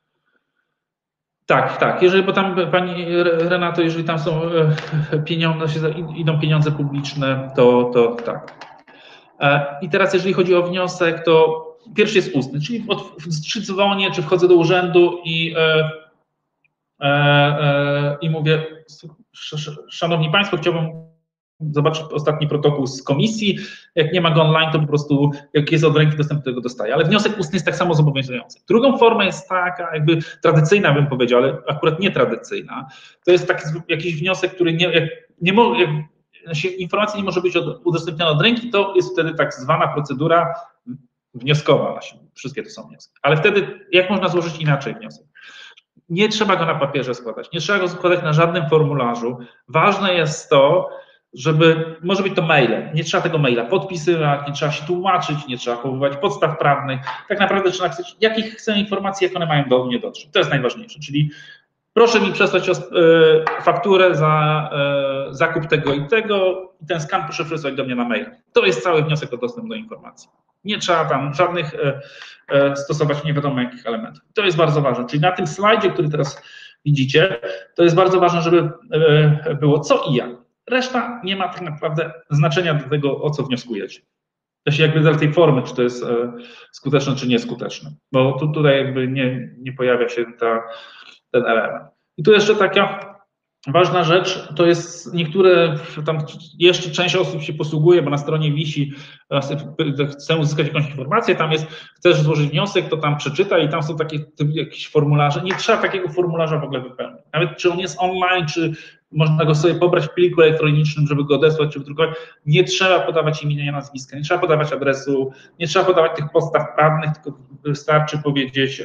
Tak. Jeżeli, bo tam pani Renato, jeżeli tam są pieniądze, idą pieniądze publiczne, to tak. I teraz, jeżeli chodzi o wniosek, to pierwszy jest ustny, czyli czy dzwonię, czy wchodzę do urzędu i i mówię, szanowni państwo, chciałbym zobaczyć ostatni protokół z komisji, jak nie ma go online, to po prostu jak jest od ręki dostęp, to go dostaje, ale wniosek ustny jest tak samo zobowiązujący. Drugą formę jest taka jakby tradycyjna, bym powiedział, ale akurat nietradycyjna, to jest taki jakiś wniosek, który informacja nie może być udostępniona od ręki, to jest wtedy tak zwana procedura wnioskowa, wszystkie to są wnioski, ale wtedy jak można złożyć inaczej wniosek? Nie trzeba go na papierze składać, nie trzeba go składać na żadnym formularzu, ważne jest to, może być to mailem, nie trzeba tego maila podpisywać, nie trzeba się tłumaczyć, nie trzeba powoływać podstaw prawnych, tak naprawdę trzeba napisać, jakich chcę informacji, jak one mają do mnie dotrzeć, to jest najważniejsze, czyli proszę mi przesłać fakturę za zakup tego i ten skan proszę przesłać do mnie na maila. To jest cały wniosek o dostęp do informacji. Nie trzeba tam żadnych stosować nie wiadomo jakich elementów. To jest bardzo ważne, czyli na tym slajdzie, który teraz widzicie, to jest bardzo ważne, żeby było co i jak. Reszta nie ma tak naprawdę znaczenia do tego, o co wnioskujecie. To się jakby dla tej formy, czy to jest skuteczne, czy nieskuteczne, bo tutaj jakby nie pojawia się ten element. I tu jeszcze taka ważna rzecz, to jest niektóre, tam jeszcze część osób się posługuje, bo na stronie wisi, chcę uzyskać jakąś informację, tam jest, chcesz złożyć wniosek, to tam przeczytaj i tam są takie jakieś formularze. Nie trzeba takiego formularza w ogóle wypełnić. Nawet czy on jest online, czy można go sobie pobrać w pliku elektronicznym, żeby go odesłać, czy wydrukować. Nie trzeba podawać imienia, nazwiska, nie trzeba podawać adresu, nie trzeba podawać tych podstaw prawnych, tylko wystarczy powiedzieć,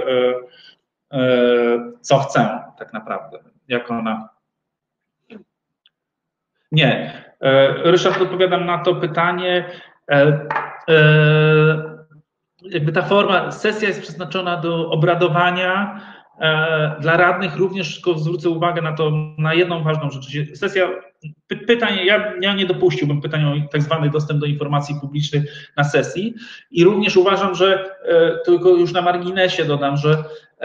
co chcę tak naprawdę, jak ona. Nie. Ryszard, odpowiadam na to pytanie. Jakby ta forma, sesja jest przeznaczona do obradowania dla radnych, również tylko zwrócę uwagę na jedną ważną rzecz. Sesja pytań, ja nie dopuściłbym pytań o tak zwany dostęp do informacji publicznej na sesji i również uważam, że tylko już na marginesie dodam, że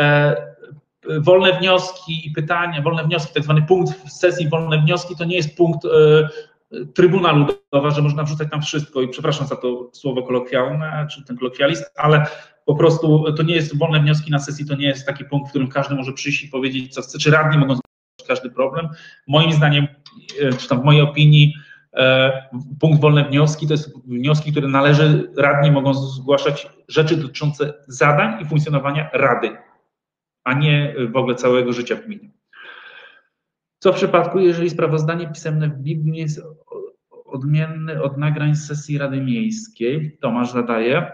wolne wnioski i pytania, wolne wnioski, tak zwany punkt w sesji wolne wnioski, to nie jest punkt Trybuna Ludowa, że można wrzucać tam wszystko i przepraszam za to słowo kolokwialne, czy ten kolokwializm, ale po prostu to nie jest wolne wnioski na sesji, to nie jest taki punkt, w którym każdy może przyjść i powiedzieć, co chce, czy radni mogą zgłaszać każdy problem. Moim zdaniem, czy tam w mojej opinii, punkt wolne wnioski to jest wnioski, które radni mogą zgłaszać rzeczy dotyczące zadań i funkcjonowania rady, a nie w ogóle całego życia w gminie. Co w przypadku, jeżeli sprawozdanie pisemne w Biblii jest odmienne od nagrań z sesji Rady Miejskiej? Tomasz zadaje.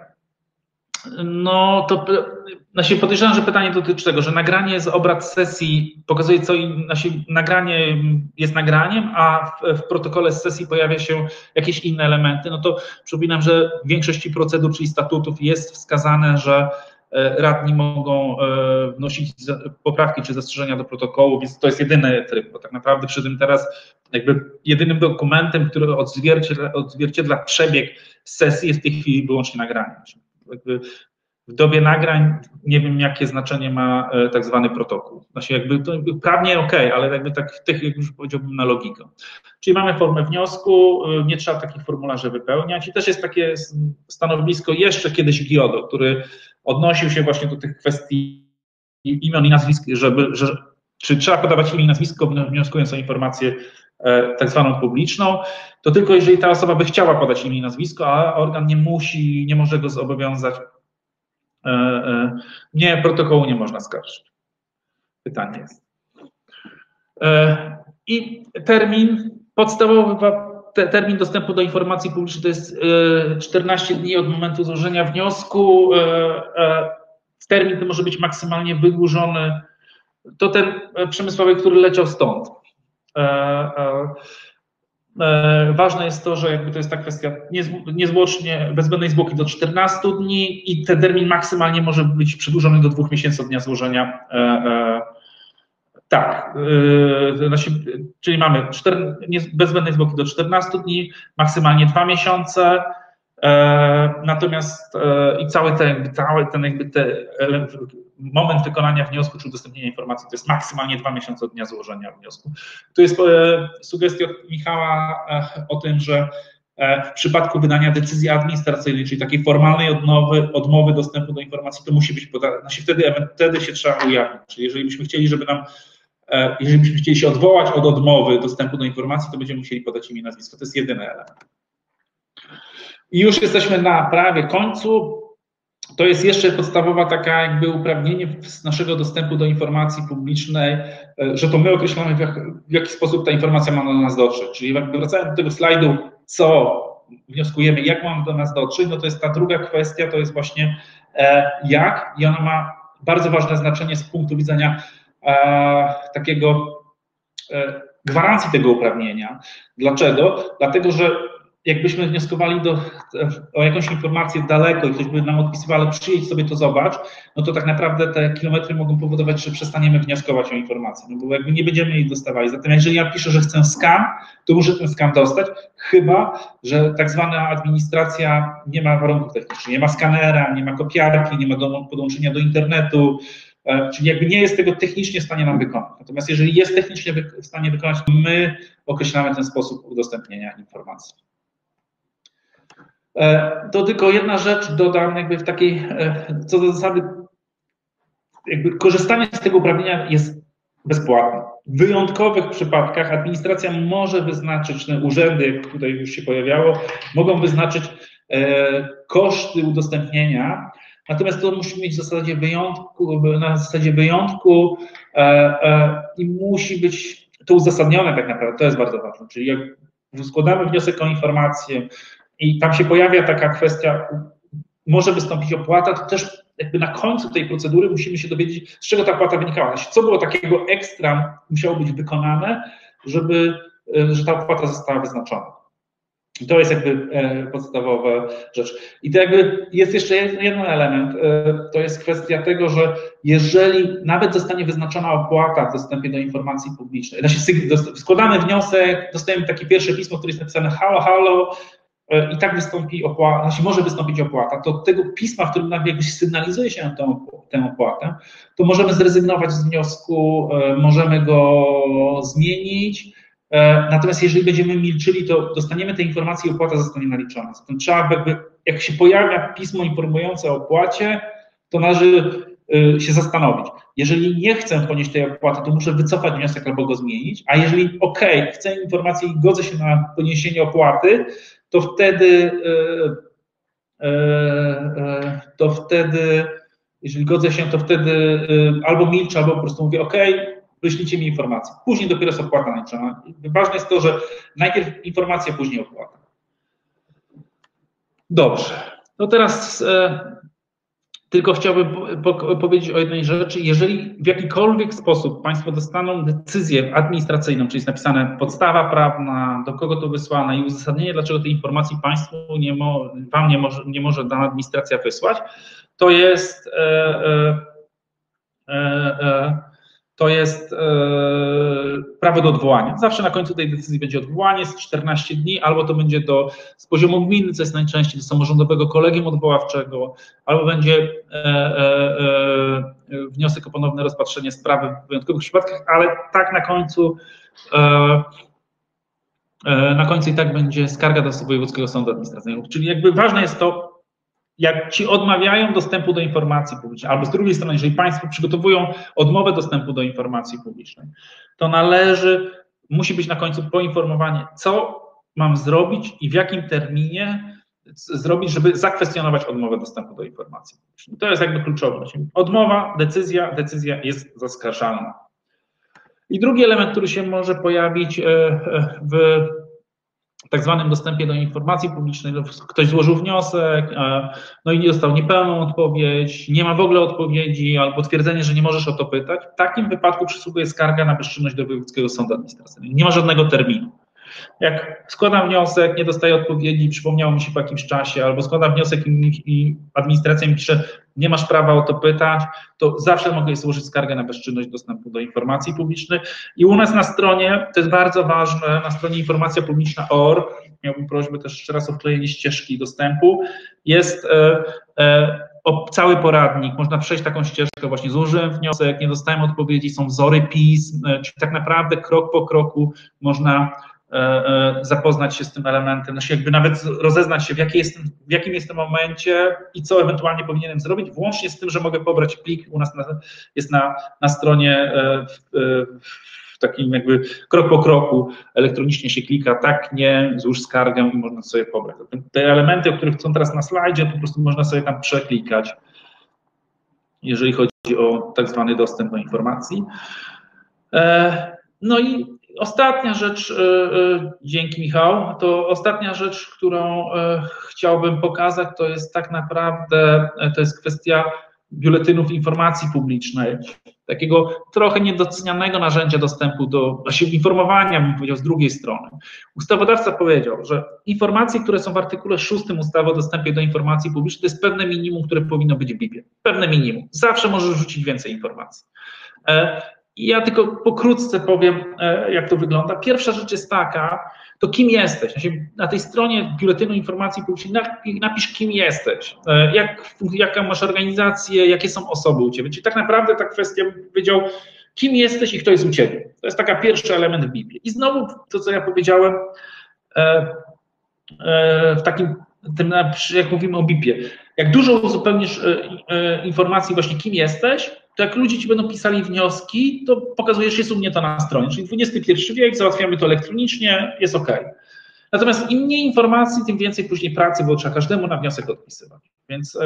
No to podejrzewam, że pytanie dotyczy tego, że nagranie z obrad sesji pokazuje co nagranie jest nagraniem, a w protokole z sesji pojawia się jakieś inne elementy. No to przypominam, że w większości procedur, czyli statutów jest wskazane, że radni mogą wnosić poprawki czy zastrzeżenia do protokołu, więc to jest jedyny tryb, bo tak naprawdę przy tym teraz jakby jedynym dokumentem, który odzwierciedla przebieg sesji jest w tej chwili wyłącznie nagranie. Jakby w dobie nagrań nie wiem, jakie znaczenie ma tak zwany protokół. Znaczy jakby to prawnie okej, ale jakby tak tych, jak już powiedziałbym, na logikę. Czyli mamy formę wniosku, nie trzeba takich formularzy wypełniać i też jest takie stanowisko jeszcze kiedyś GIODO, który odnosił się właśnie do tych kwestii imion i nazwisk, czy trzeba podawać imię i nazwisko, wnioskując o informację tak zwaną publiczną, to tylko jeżeli ta osoba by chciała podać imię i nazwisko, a organ nie może go zobowiązać. Nie, protokołu nie można skarżyć. Pytanie jest. I podstawowy termin dostępu do informacji publicznej to jest 14 dni od momentu złożenia wniosku. Termin ten może być maksymalnie wydłużony. To ten Przemysławy, który leciał stąd. Ważne jest to, że jakby to jest ta kwestia niezwłocznie, bez zbędnej zwłoki do 14 dni i ten termin maksymalnie może być przedłużony do 2 miesięcy od dnia złożenia. Tak, czyli mamy bez zbędnej zwłoki do 14 dni, maksymalnie 2 miesiące, natomiast i cały ten moment wykonania wniosku czy udostępnienia informacji to jest maksymalnie 2 miesiące od dnia złożenia wniosku. Tu jest sugestia od Michała o tym, że w przypadku wydania decyzji administracyjnej, czyli takiej formalnej odmowy dostępu do informacji, to musi być podane, wtedy się trzeba ujawnić. Czyli jeżeli byśmy chcieli się odwołać od odmowy dostępu do informacji, to będziemy musieli podać imię i nazwisko. To jest jedyny element. I już jesteśmy na prawie końcu. To jest jeszcze podstawowa taka jakby uprawnienie z naszego dostępu do informacji publicznej, że to my określamy, w jaki sposób ta informacja ma do nas dotrzeć. Czyli jakby wracając do tego slajdu, co wnioskujemy, jak ma do nas dotrzeć, no to jest ta druga kwestia, to jest właśnie jak, i ona ma bardzo ważne znaczenie z punktu widzenia takiego gwarancji tego uprawnienia. Dlaczego? Dlatego, że jakbyśmy wnioskowali o jakąś informację daleko i ktoś by nam odpisywał, ale przyjedź sobie to zobacz, no to tak naprawdę te kilometry mogą powodować, że przestaniemy wnioskować o informację, no bo jakby nie będziemy jej dostawali. Zatem jeżeli ja piszę, że chcę skan, to muszę ten skan dostać, chyba że tak zwana administracja nie ma warunków technicznych, nie ma skanera, nie ma kopiarki, nie ma podłączenia do internetu, czyli jakby nie jest tego technicznie w stanie nam wykonać. Natomiast jeżeli jest technicznie w stanie wykonać, to my określamy ten sposób udostępnienia informacji. To tylko jedna rzecz dodam, jakby w takiej, co do zasady, jakby korzystanie z tego uprawnienia jest bezpłatne. W wyjątkowych przypadkach administracja może wyznaczyć, te urzędy, jak tutaj już się pojawiało, mogą wyznaczyć koszty udostępnienia, natomiast to musi mieć na zasadzie wyjątku i musi być to uzasadnione tak naprawdę, to jest bardzo ważne, czyli jak składamy wniosek o informację, i tam się pojawia taka kwestia, może wystąpić opłata, to też jakby na końcu tej procedury musimy się dowiedzieć, z czego ta opłata wynikała. Znaczy, co było takiego ekstra, musiało być wykonane, że ta opłata została wyznaczona. I to jest jakby podstawowa rzecz. I to jakby jest jeszcze jeden element, to jest kwestia tego, że jeżeli nawet zostanie wyznaczona opłata w dostępie do informacji publicznej, znaczy składamy wniosek, dostajemy takie pierwsze pismo, które jest napisane halo, halo, i tak wystąpi opłata, znaczy może wystąpić opłata, to tego pisma, w którym jakby sygnalizuje się tę opłatę, to możemy zrezygnować z wniosku, możemy go zmienić, natomiast jeżeli będziemy milczyli, to dostaniemy te informacje i opłata zostanie naliczona. Zatem trzeba jakby, jak się pojawia pismo informujące o opłacie, to należy się zastanowić. Jeżeli nie chcę ponieść tej opłaty, to muszę wycofać wniosek albo go zmienić, a jeżeli chcę informację i godzę się na poniesienie opłaty, to wtedy, jeżeli godzę się, to wtedy albo milczę, albo po prostu mówię wyślijcie mi informację. Później dopiero jest opłata naliczona. Ważne jest to, że najpierw informacja, później opłata. Dobrze. No teraz tylko chciałbym powiedzieć o jednej rzeczy. Jeżeli w jakikolwiek sposób Państwo dostaną decyzję administracyjną, czyli jest napisane podstawa prawna, do kogo to wysłane i uzasadnienie, dlaczego tej informacji Państwu nie może dana administracja wysłać, to jest prawo do odwołania. Zawsze na końcu tej decyzji będzie odwołanie, jest 14 dni, albo to będzie z poziomu gminy, co jest najczęściej do samorządowego kolegium odwoławczego, albo będzie wniosek o ponowne rozpatrzenie sprawy w wyjątkowych przypadkach, ale tak na końcu i tak będzie skarga do Wojewódzkiego Sądu Administracyjnego. Czyli jakby ważne jest to, jak ci odmawiają dostępu do informacji publicznej, albo z drugiej strony, jeżeli Państwo przygotowują odmowę dostępu do informacji publicznej, to musi być na końcu poinformowanie, co mam zrobić i w jakim terminie zrobić, żeby zakwestionować odmowę dostępu do informacji publicznej. To jest jakby kluczowe. Odmowa, decyzja jest zaskarżalna. I drugi element, który się może pojawić w tak zwanym dostępie do informacji publicznej, ktoś złożył wniosek, no i nie dostał niepełną odpowiedź, nie ma w ogóle odpowiedzi, albo twierdzenie, że nie możesz o to pytać. W takim wypadku przysługuje skarga na bezczynność do Wojewódzkiego Sądu Administracyjnego. Nie ma żadnego terminu. Jak składam wniosek, nie dostaję odpowiedzi, przypomniało mi się po jakimś czasie, albo składam wniosek i administracja mi pisze, nie masz prawa o to pytać, to zawsze mogę złożyć skargę na bezczynność dostępu do informacji publicznej. I u nas na stronie, to jest bardzo ważne, na stronie informacjapubliczna.org, miałbym prośbę też jeszcze raz o wklejenie ścieżki dostępu, jest cały poradnik, można przejść taką ścieżkę, właśnie złożyłem wniosek, nie dostałem odpowiedzi, są wzory pism, czyli tak naprawdę krok po kroku można zapoznać się z tym elementem, znaczy jakby nawet rozeznać się, w jakim jestem momencie i co ewentualnie powinienem zrobić, włącznie z tym, że mogę pobrać plik, u nas jest na stronie w takim jakby krok po kroku elektronicznie się klika, tak, nie, złóż skargę i można sobie pobrać. Te elementy, o których są teraz na slajdzie, po prostu można sobie tam przeklikać, jeżeli chodzi o tak zwany dostęp do informacji. No i ostatnia rzecz, dzięki Michał, to ostatnia rzecz, którą chciałbym pokazać, to jest tak naprawdę, to jest kwestia biuletynów informacji publicznej, takiego trochę niedocenianego narzędzia dostępu do informowania, bym powiedział, z drugiej strony. Ustawodawca powiedział, że informacje, które są w artykule 6 ustawy o dostępie do informacji publicznej, to jest pewne minimum, które powinno być w BIP-ie. Pewne minimum. Zawsze możesz rzucić więcej informacji. Ja tylko pokrótce powiem, jak to wygląda. Pierwsza rzecz jest taka, to kim jesteś. Na tej stronie Biuletynu Informacji Publicznej napisz, kim jesteś, jaką masz organizację, jakie są osoby u ciebie. Czyli tak naprawdę ta kwestia, bym powiedział, kim jesteś i kto jest u ciebie. To jest taki pierwszy element w BIP-ie. I znowu to, co ja powiedziałem, w takim, jak mówimy o BIP-ie, jak dużo uzupełnisz informacji właśnie, kim jesteś, to jak ludzie ci będą pisali wnioski, to pokazujesz, jest u mnie to na stronie. Czyli XXI wiek, załatwiamy to elektronicznie, jest OK. Natomiast im mniej informacji, tym więcej później pracy, bo trzeba każdemu na wniosek odpisywać. Więc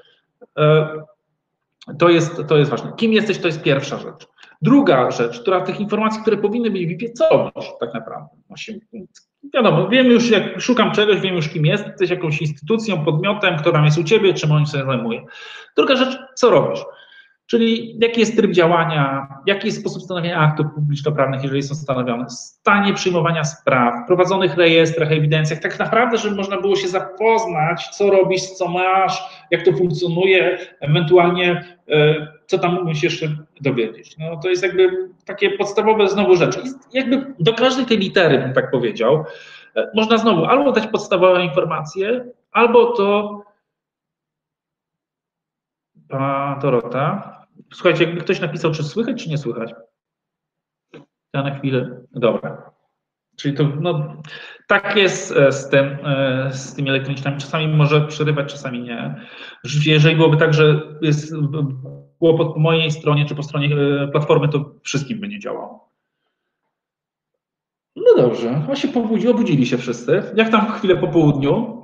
to jest ważne. Kim jesteś, to jest pierwsza rzecz. Druga rzecz, która tych informacji, które powinny być w BIP-ie, co robisz tak naprawdę? Wiadomo, wiem już, jak szukam czegoś, wiem już, kim jesteś, jakąś instytucją, podmiotem, kto tam jest u ciebie, czym on się zajmuje. Druga rzecz, co robisz? Czyli jaki jest tryb działania, jaki jest sposób stanowienia aktów publiczno-prawnych, jeżeli są stanowione, stanie przyjmowania spraw, prowadzonych rejestrach, ewidencjach, tak naprawdę, żeby można było się zapoznać, co robisz, co masz, jak to funkcjonuje, ewentualnie co tam mógłbym się jeszcze dowiedzieć. No, to jest jakby takie podstawowe znowu rzeczy. I jakby do każdej tej litery, bym tak powiedział, można znowu albo dać podstawowe informacje, albo to pana Dorota. Słuchajcie, jakby ktoś napisał, czy słychać, czy nie słychać? Ja na chwilę. Dobra. Czyli to, no, tak jest z tymi elektronicznymi. Czasami może przerywać, czasami nie. Jeżeli byłoby tak, że było po mojej stronie, czy po stronie platformy, to wszystkim by nie działało. No dobrze. On się obudzili się wszyscy. Jak tam chwilę po południu?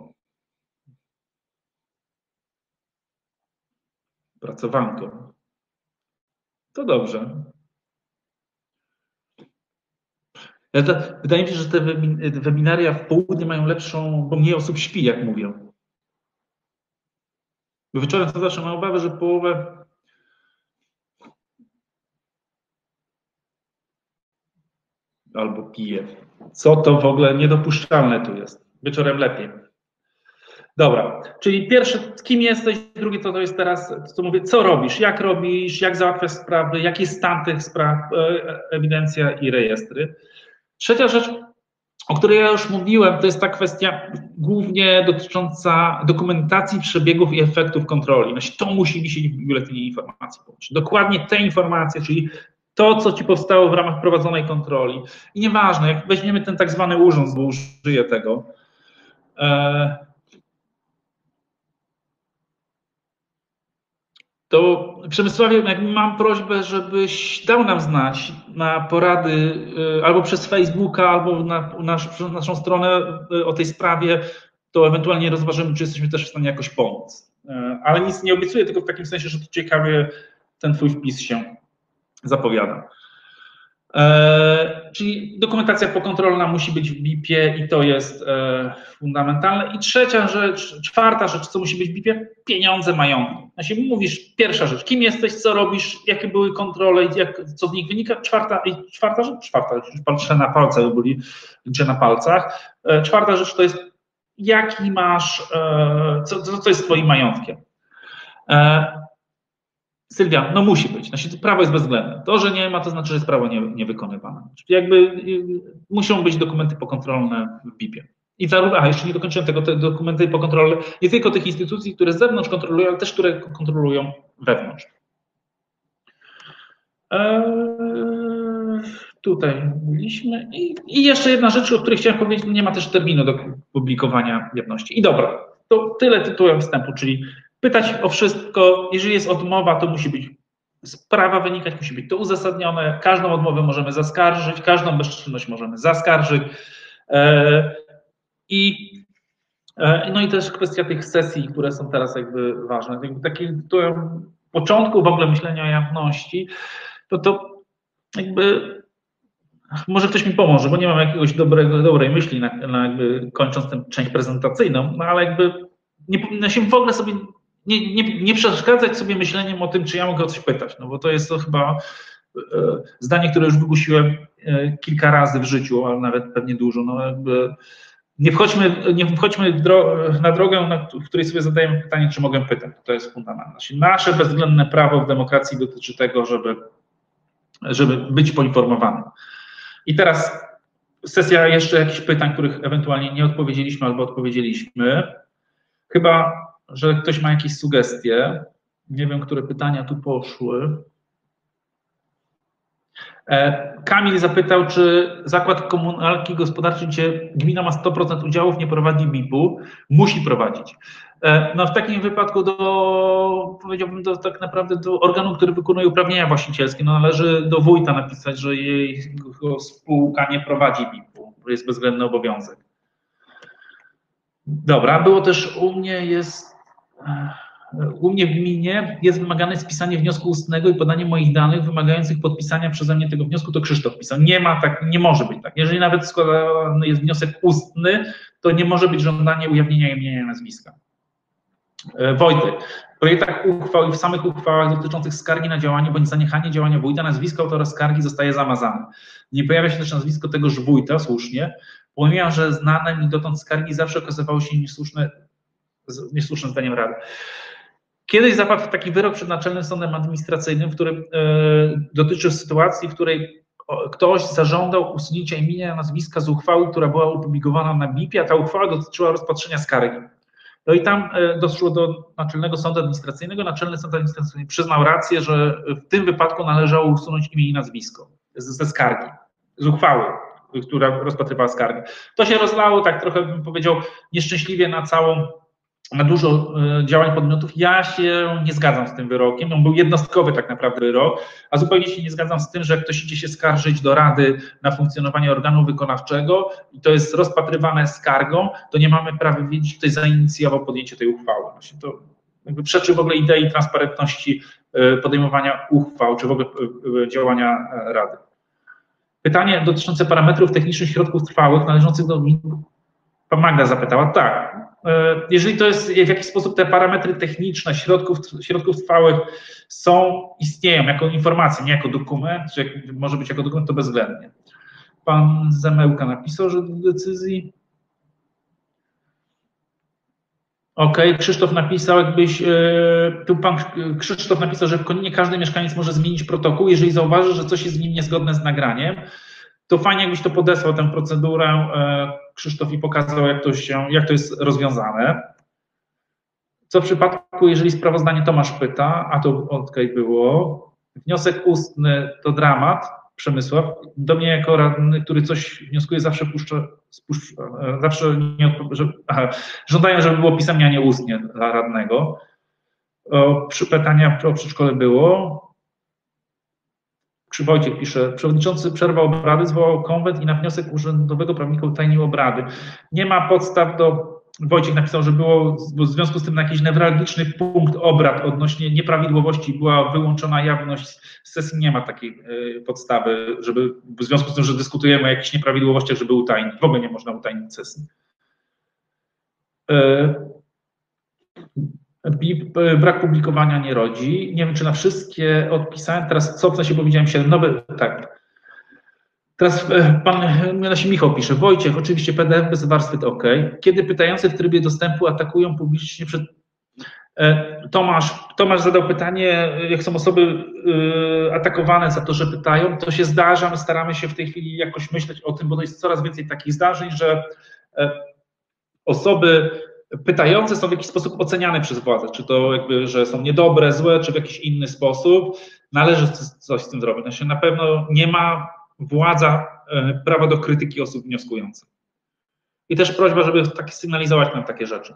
Pracowanko. To dobrze. Wydaje mi się, że te webinaria w południe mają lepszą, bo mniej osób śpi, jak mówią. Bo wieczorem to zawsze mam obawę, że połowę. Albo pije. Co to w ogóle niedopuszczalne tu jest. Wieczorem lepiej. Dobra, czyli pierwsze, kim jesteś, drugie to jest teraz, co mówię, co robisz, jak załatwiasz sprawy, jaki jest stan tych spraw, ewidencja i rejestry. Trzecia rzecz, o której ja już mówiłem, to jest ta kwestia głównie dotycząca dokumentacji przebiegów i efektów kontroli. To musi wisieć w biuletynie informacji publicznej. Dokładnie te informacje, czyli to, co ci powstało w ramach prowadzonej kontroli. I nieważne, jak weźmiemy ten tak zwany urząd, bo użyję tego, to Przemysławie, mam prośbę, żebyś dał nam znać na porady albo przez Facebooka, albo na naszą stronę o tej sprawie, to ewentualnie rozważymy, czy jesteśmy też w stanie jakoś pomóc. Ale nic nie obiecuję, tylko w takim sensie, że to ciekawie ten twój wpis się zapowiada. Czyli dokumentacja pokontrolna musi być w BIP-ie i to jest fundamentalne. I trzecia rzecz, czwarta rzecz, co musi być w BIP-ie? Pieniądze, majątki. Znaczy mówisz, pierwsza rzecz, kim jesteś, co robisz, jakie były kontrole, co z nich wynika. Czwarta rzecz, już patrzę na palce, bo liczę na palcach. Czwarta rzecz to jest, jaki masz, co jest twoim majątkiem. Sylwia, no musi być. Znaczy, prawo jest bezwzględne. To, że nie ma, to znaczy, że jest prawo niewykonywane. Czyli jakby muszą być dokumenty pokontrolne w BIP-ie. I zarówno, jeszcze nie dokończyłem tego, te dokumenty pokontrolne nie tylko tych instytucji, które z zewnątrz kontrolują, ale też które kontrolują wewnątrz. tutaj mówiliśmy. I jeszcze jedna rzecz, o której chciałem powiedzieć, nie ma też terminu do publikowania jawności. I dobra, to tyle tytułem wstępu, czyli pytać o wszystko. Jeżeli jest odmowa, to musi być z prawa wynikać, musi być to uzasadnione. Każdą odmowę możemy zaskarżyć, każdą bezczynność możemy zaskarżyć. No i też kwestia tych sesji, które są teraz jakby ważne. Jakby takim początku w ogóle myślenia o jawności, to jakby może ktoś mi pomoże, bo nie mam jakiegoś dobrej myśli na jakby kończąc tę część prezentacyjną, no ale jakby nie powinno się w ogóle sobie nie przeszkadzać sobie myśleniem o tym, czy ja mogę o coś pytać, no bo to jest to chyba zdanie, które już wygłosiłem kilka razy w życiu, ale nawet pewnie dużo, no jakby nie wchodźmy na drogę, w której sobie zadajemy pytanie, czy mogę pytać. To jest fundament. Nasze bezwzględne prawo w demokracji dotyczy tego, żeby być poinformowanym. I teraz sesja jeszcze jakichś pytań, których ewentualnie nie odpowiedzieliśmy albo odpowiedzieliśmy. Chyba, że ktoś ma jakieś sugestie. Nie wiem, które pytania tu poszły. Kamil zapytał, czy zakład komunalki gospodarczej, gdzie gmina ma 100% udziałów, nie prowadzi BIP-u. Musi prowadzić. No w takim wypadku powiedziałbym tak naprawdę do organu, który wykonuje uprawnienia właścicielskie, no należy do wójta napisać, że jej spółka nie prowadzi BIP-u, to jest bezwzględny obowiązek. Dobra, było też u mnie w gminie jest wymagane spisanie wniosku ustnego i podanie moich danych wymagających podpisania przeze mnie tego wniosku, to Krzysztof pisał. Nie może być tak. Jeżeli nawet składany jest wniosek ustny, to nie może być żądanie ujawnienia imienia i nazwiska. Wojtek, w projektach uchwał i w samych uchwałach dotyczących skargi na działanie bądź zaniechanie działania wójta nazwisko autora skargi zostaje zamazane. Nie pojawia się też nazwisko tegoż wójta, słusznie. Pomijam, że znane mi dotąd skargi zawsze okazywały się niesłuszne zdaniem Rady. Kiedyś zapadł taki wyrok przed Naczelnym Sądem Administracyjnym, który dotyczy sytuacji, w której ktoś zażądał usunięcia imienia, nazwiska z uchwały, która była opublikowana na BIP-ie, a ta uchwała dotyczyła rozpatrzenia skargi. No i tam doszło do Naczelnego Sądu Administracyjnego. Naczelny Sąd Administracyjny przyznał rację, że w tym wypadku należało usunąć imię i nazwisko ze skargi, z uchwały, która rozpatrywała skargę. To się rozlało, tak trochę bym powiedział, nieszczęśliwie na dużo działań podmiotów. Ja się nie zgadzam z tym wyrokiem. On był jednostkowy tak naprawdę wyrok, a zupełnie się nie zgadzam z tym, że jak ktoś idzie się skarżyć do Rady na funkcjonowanie organu wykonawczego i to jest rozpatrywane skargą, to nie mamy prawa wiedzieć, kto zainicjował podjęcie tej uchwały. Właśnie to jakby przeczy w ogóle idei transparentności podejmowania uchwał, czy w ogóle działania Rady. Pytanie dotyczące parametrów technicznych środków trwałych należących do gmin. Pan Magda zapytała, tak. Jeżeli to jest w jakiś sposób te parametry techniczne środków trwałych istnieją jako informacje, nie jako dokument, czy może być jako dokument, to bezwzględnie. Pan Zemełka napisał, że do decyzji. Okej, Krzysztof napisał, pan Krzysztof napisał, że w Koninie każdy mieszkaniec może zmienić protokół, jeżeli zauważy, że coś jest w nim niezgodne z nagraniem. To fajnie, jakbyś to podesłał, tę procedurę, Krzysztof, i pokazał, jak to jest rozwiązane. Co w przypadku, jeżeli sprawozdanie Tomasz pyta, a to było, wniosek ustny to dramat, Przemysław, do mnie jako radny, który coś wnioskuje, zawsze żądają, żeby było pisemnie, a nie ustnie dla radnego. Pytania o przedszkole było. Wojciech pisze, przewodniczący przerwał obrady, zwołał konwent i na wniosek urzędowego prawnika utajnił obrady. Nie ma podstaw Wojciech napisał, że było w związku z tym na jakiś newralgiczny punkt obrad odnośnie nieprawidłowości była wyłączona jawność z sesji. Nie ma takiej podstawy, żeby w związku z tym, że dyskutujemy o jakichś nieprawidłowościach, żeby utajnić. W ogóle nie można utajnić sesji. BIP, brak publikowania nie rodzi. Nie wiem, czy na wszystkie odpisałem. Teraz cofnę się, bo widziałem 7. Tak. Teraz pan Michał pisze. Wojciech, oczywiście PDF bez warstwy to OK. Kiedy pytający w trybie dostępu atakują publicznie przed... Tomasz zadał pytanie, jak są osoby atakowane za to, że pytają. To się zdarza. My staramy się w tej chwili jakoś myśleć o tym, bo to jest coraz więcej takich zdarzeń, że osoby pytające są w jakiś sposób oceniane przez władzę, czy to że są niedobre, złe, czy w jakiś inny sposób. Należy coś z tym zrobić. Znaczy, na pewno nie ma władza prawa do krytyki osób wnioskujących. I też prośba, żeby sygnalizować nam takie rzeczy.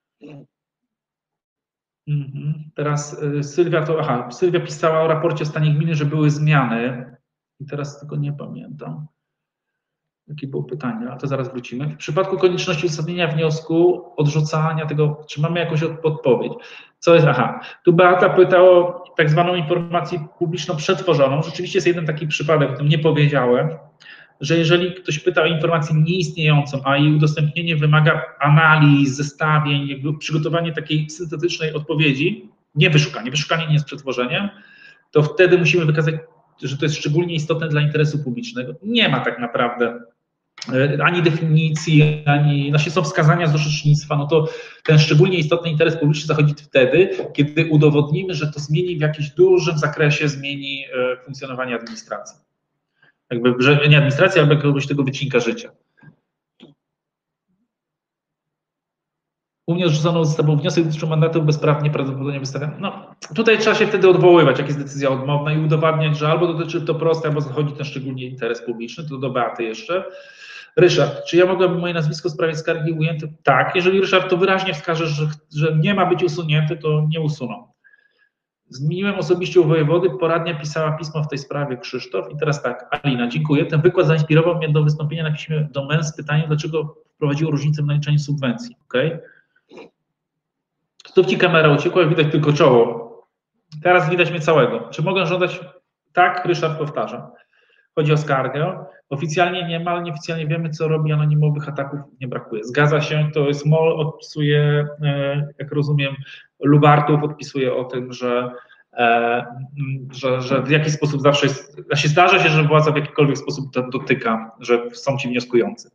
Teraz Sylwia pisała o raporcie o stanie gminy, że były zmiany. I teraz tylko nie pamiętam, jakie było pytanie, ale to zaraz wrócimy. W przypadku konieczności uzasadnienia wniosku, odrzucania tego, czy mamy jakąś odpowiedź? Co jest? Tu Beata pytała o tak zwaną informację publiczną przetworzoną. Rzeczywiście jest jeden taki przypadek, o tym nie powiedziałem, że jeżeli ktoś pyta o informację nieistniejącą, a jej udostępnienie wymaga analiz, zestawień, jakby przygotowanie takiej syntetycznej odpowiedzi, nie wyszukanie nie jest przetworzeniem, to wtedy musimy wykazać, że to jest szczególnie istotne dla interesu publicznego. Nie ma tak naprawdę ani definicji, ani są wskazania z orzecznictwa, no to ten szczególnie istotny interes publiczny zachodzi wtedy, kiedy udowodnimy, że to zmieni w jakimś dużym zakresie funkcjonowanie administracji. Jakby, że nie administracja, ale jakiegoś tego wycinka życia. U mnie odrzucono z sobą wniosek dotyczący mandatów bezprawnie prawdopodobnie wystawiany. No, tutaj trzeba się wtedy odwoływać, jak jest decyzja odmowna i udowadniać, że albo dotyczy to proste, albo zachodzi ten szczególnie interes publiczny, to do Beaty jeszcze. Ryszard, czy ja mogłabym moje nazwisko w sprawie skargi ujęte? Tak, jeżeli Ryszard to wyraźnie wskaże, że nie ma być usunięty, to nie usuną. Zmieniłem osobiście u wojewody, poradnia pisała pismo w tej sprawie, Krzysztof. I teraz tak, Alina, dziękuję. Ten wykład zainspirował mnie do wystąpienia na piśmie do MEN z pytaniem, dlaczego wprowadziło różnicę w naliczaniu subwencji. Okay? Tu ci kamera uciekła, widać tylko czoło. Teraz widać mnie całego. Czy mogę żądać? Tak, Ryszard powtarza. Chodzi o skargę. Oficjalnie nie ma, ale nieoficjalnie wiemy, co robi, anonimowych ataków nie brakuje. Zgadza się, to jest MOL, odpisuje, jak rozumiem, Lubartów odpisuje o tym, że w jakiś sposób zawsze jest, zdarza się, że władza w jakikolwiek sposób dotyka, że są ci wnioskujący.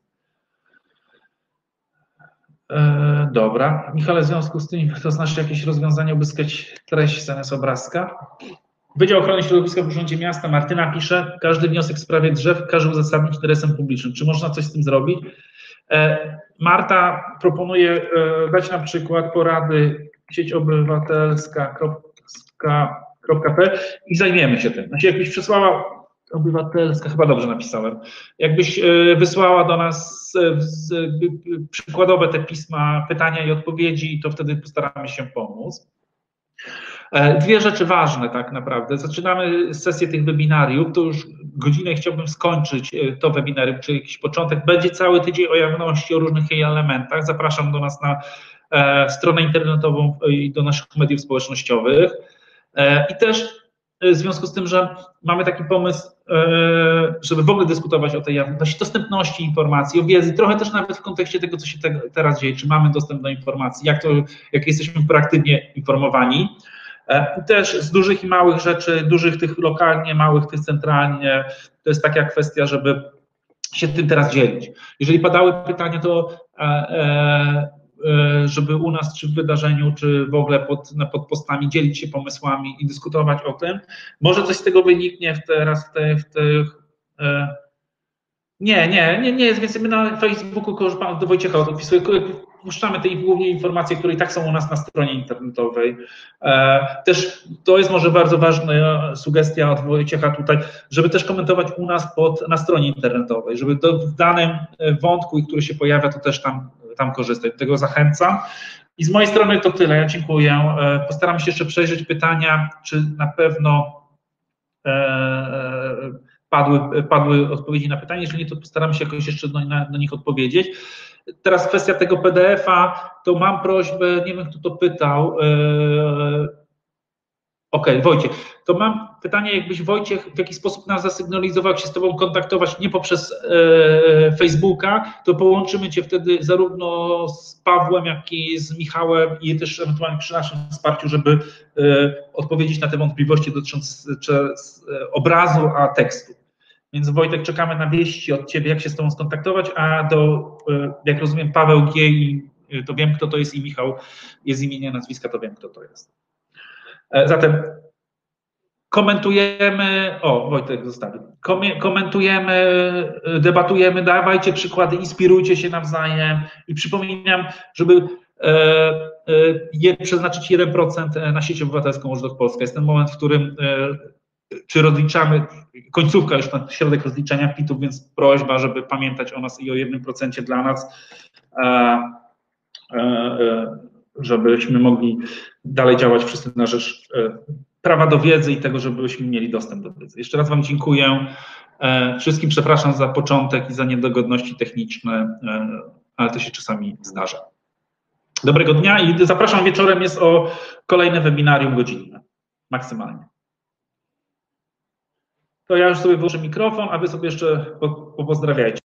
Dobra. Michale, w związku z tym to znaczy jakieś rozwiązanie uzyskać treść zamiast obrazka? Wydział Ochrony Środowiska w Urzędzie Miasta, Martyna pisze, każdy wniosek w sprawie drzew każe uzasadnić interesem publicznym. Czy można coś z tym zrobić? Marta proponuje dać na przykład porady sieciobywatelska.pl i zajmiemy się tym. Znaczy jakbyś przesłała obywatelska, chyba dobrze napisałem, jakbyś wysłała do nas przykładowe te pisma, pytania i odpowiedzi, to wtedy postaramy się pomóc. Dwie rzeczy ważne tak naprawdę. Zaczynamy sesję tych webinariów, to już godzinę chciałbym skończyć to webinarium, czyli jakiś początek. Będzie cały tydzień o jawności, o różnych jej elementach. Zapraszam do nas na stronę internetową i do naszych mediów społecznościowych. I też w związku z tym, że mamy taki pomysł, żeby w ogóle dyskutować o tej jawności, dostępności informacji, o wiedzy, trochę też nawet w kontekście tego, co się teraz dzieje, czy mamy dostęp do informacji, jak jesteśmy proaktywnie informowani. Też z dużych i małych rzeczy, dużych tych lokalnie, małych tych centralnie, to jest taka kwestia, żeby się tym teraz dzielić. Jeżeli padały pytania, to żeby u nas, czy w wydarzeniu, czy w ogóle pod postami dzielić się pomysłami i dyskutować o tym. Może coś z tego wyniknie Nie jest, więc my na Facebooku, do Wojciecha odpisuję, puszczamy te głównie informacje, które i tak są u nas na stronie internetowej. Też to jest może bardzo ważna sugestia od Wojciecha tutaj, żeby też komentować u nas na stronie internetowej, żeby w danym wątku, który się pojawia, to też tam korzystać. Do tego zachęcam. I z mojej strony to tyle. Ja dziękuję. Postaram się jeszcze przejrzeć pytania, czy na pewno padły odpowiedzi na pytanie. Jeżeli nie, to postaram się jakoś jeszcze na nich odpowiedzieć. Teraz kwestia tego PDF-a, to mam prośbę, nie wiem, kto to pytał. Okej, Wojciech, to mam pytanie, jakbyś Wojciech w jakiś sposób nas zasygnalizował, jak się z Tobą kontaktować, nie poprzez Facebooka, to połączymy Cię wtedy zarówno z Pawłem, jak i z Michałem i też ewentualnie przy naszym wsparciu, żeby odpowiedzieć na te wątpliwości dotyczące obrazu, a tekstu. Więc Wojtek, czekamy na wieści od Ciebie, jak się z Tobą skontaktować, a jak rozumiem, Paweł G. to wiem, kto to jest i Michał jest imienia, nazwiska, to wiem, kto to jest. Zatem komentujemy, Wojtek zostawił, komentujemy, debatujemy, dawajcie przykłady, inspirujcie się nawzajem i przypominam, żeby przeznaczyć 1% na sieć obywatelską Watchdog Polska. Jest ten moment, w którym czy rozliczamy, końcówka już na środek rozliczenia PIT-ów, więc prośba, żeby pamiętać o nas i o 1% dla nas, żebyśmy mogli dalej działać wszyscy na rzecz prawa do wiedzy i tego, żebyśmy mieli dostęp do wiedzy. Jeszcze raz Wam dziękuję. Wszystkim przepraszam za początek i za niedogodności techniczne, ale to się czasami zdarza. Dobrego dnia i zapraszam wieczorem, jest o kolejne webinarium godzinne, maksymalnie. To ja już sobie włożę mikrofon, a Wy sobie jeszcze popozdrawiajcie.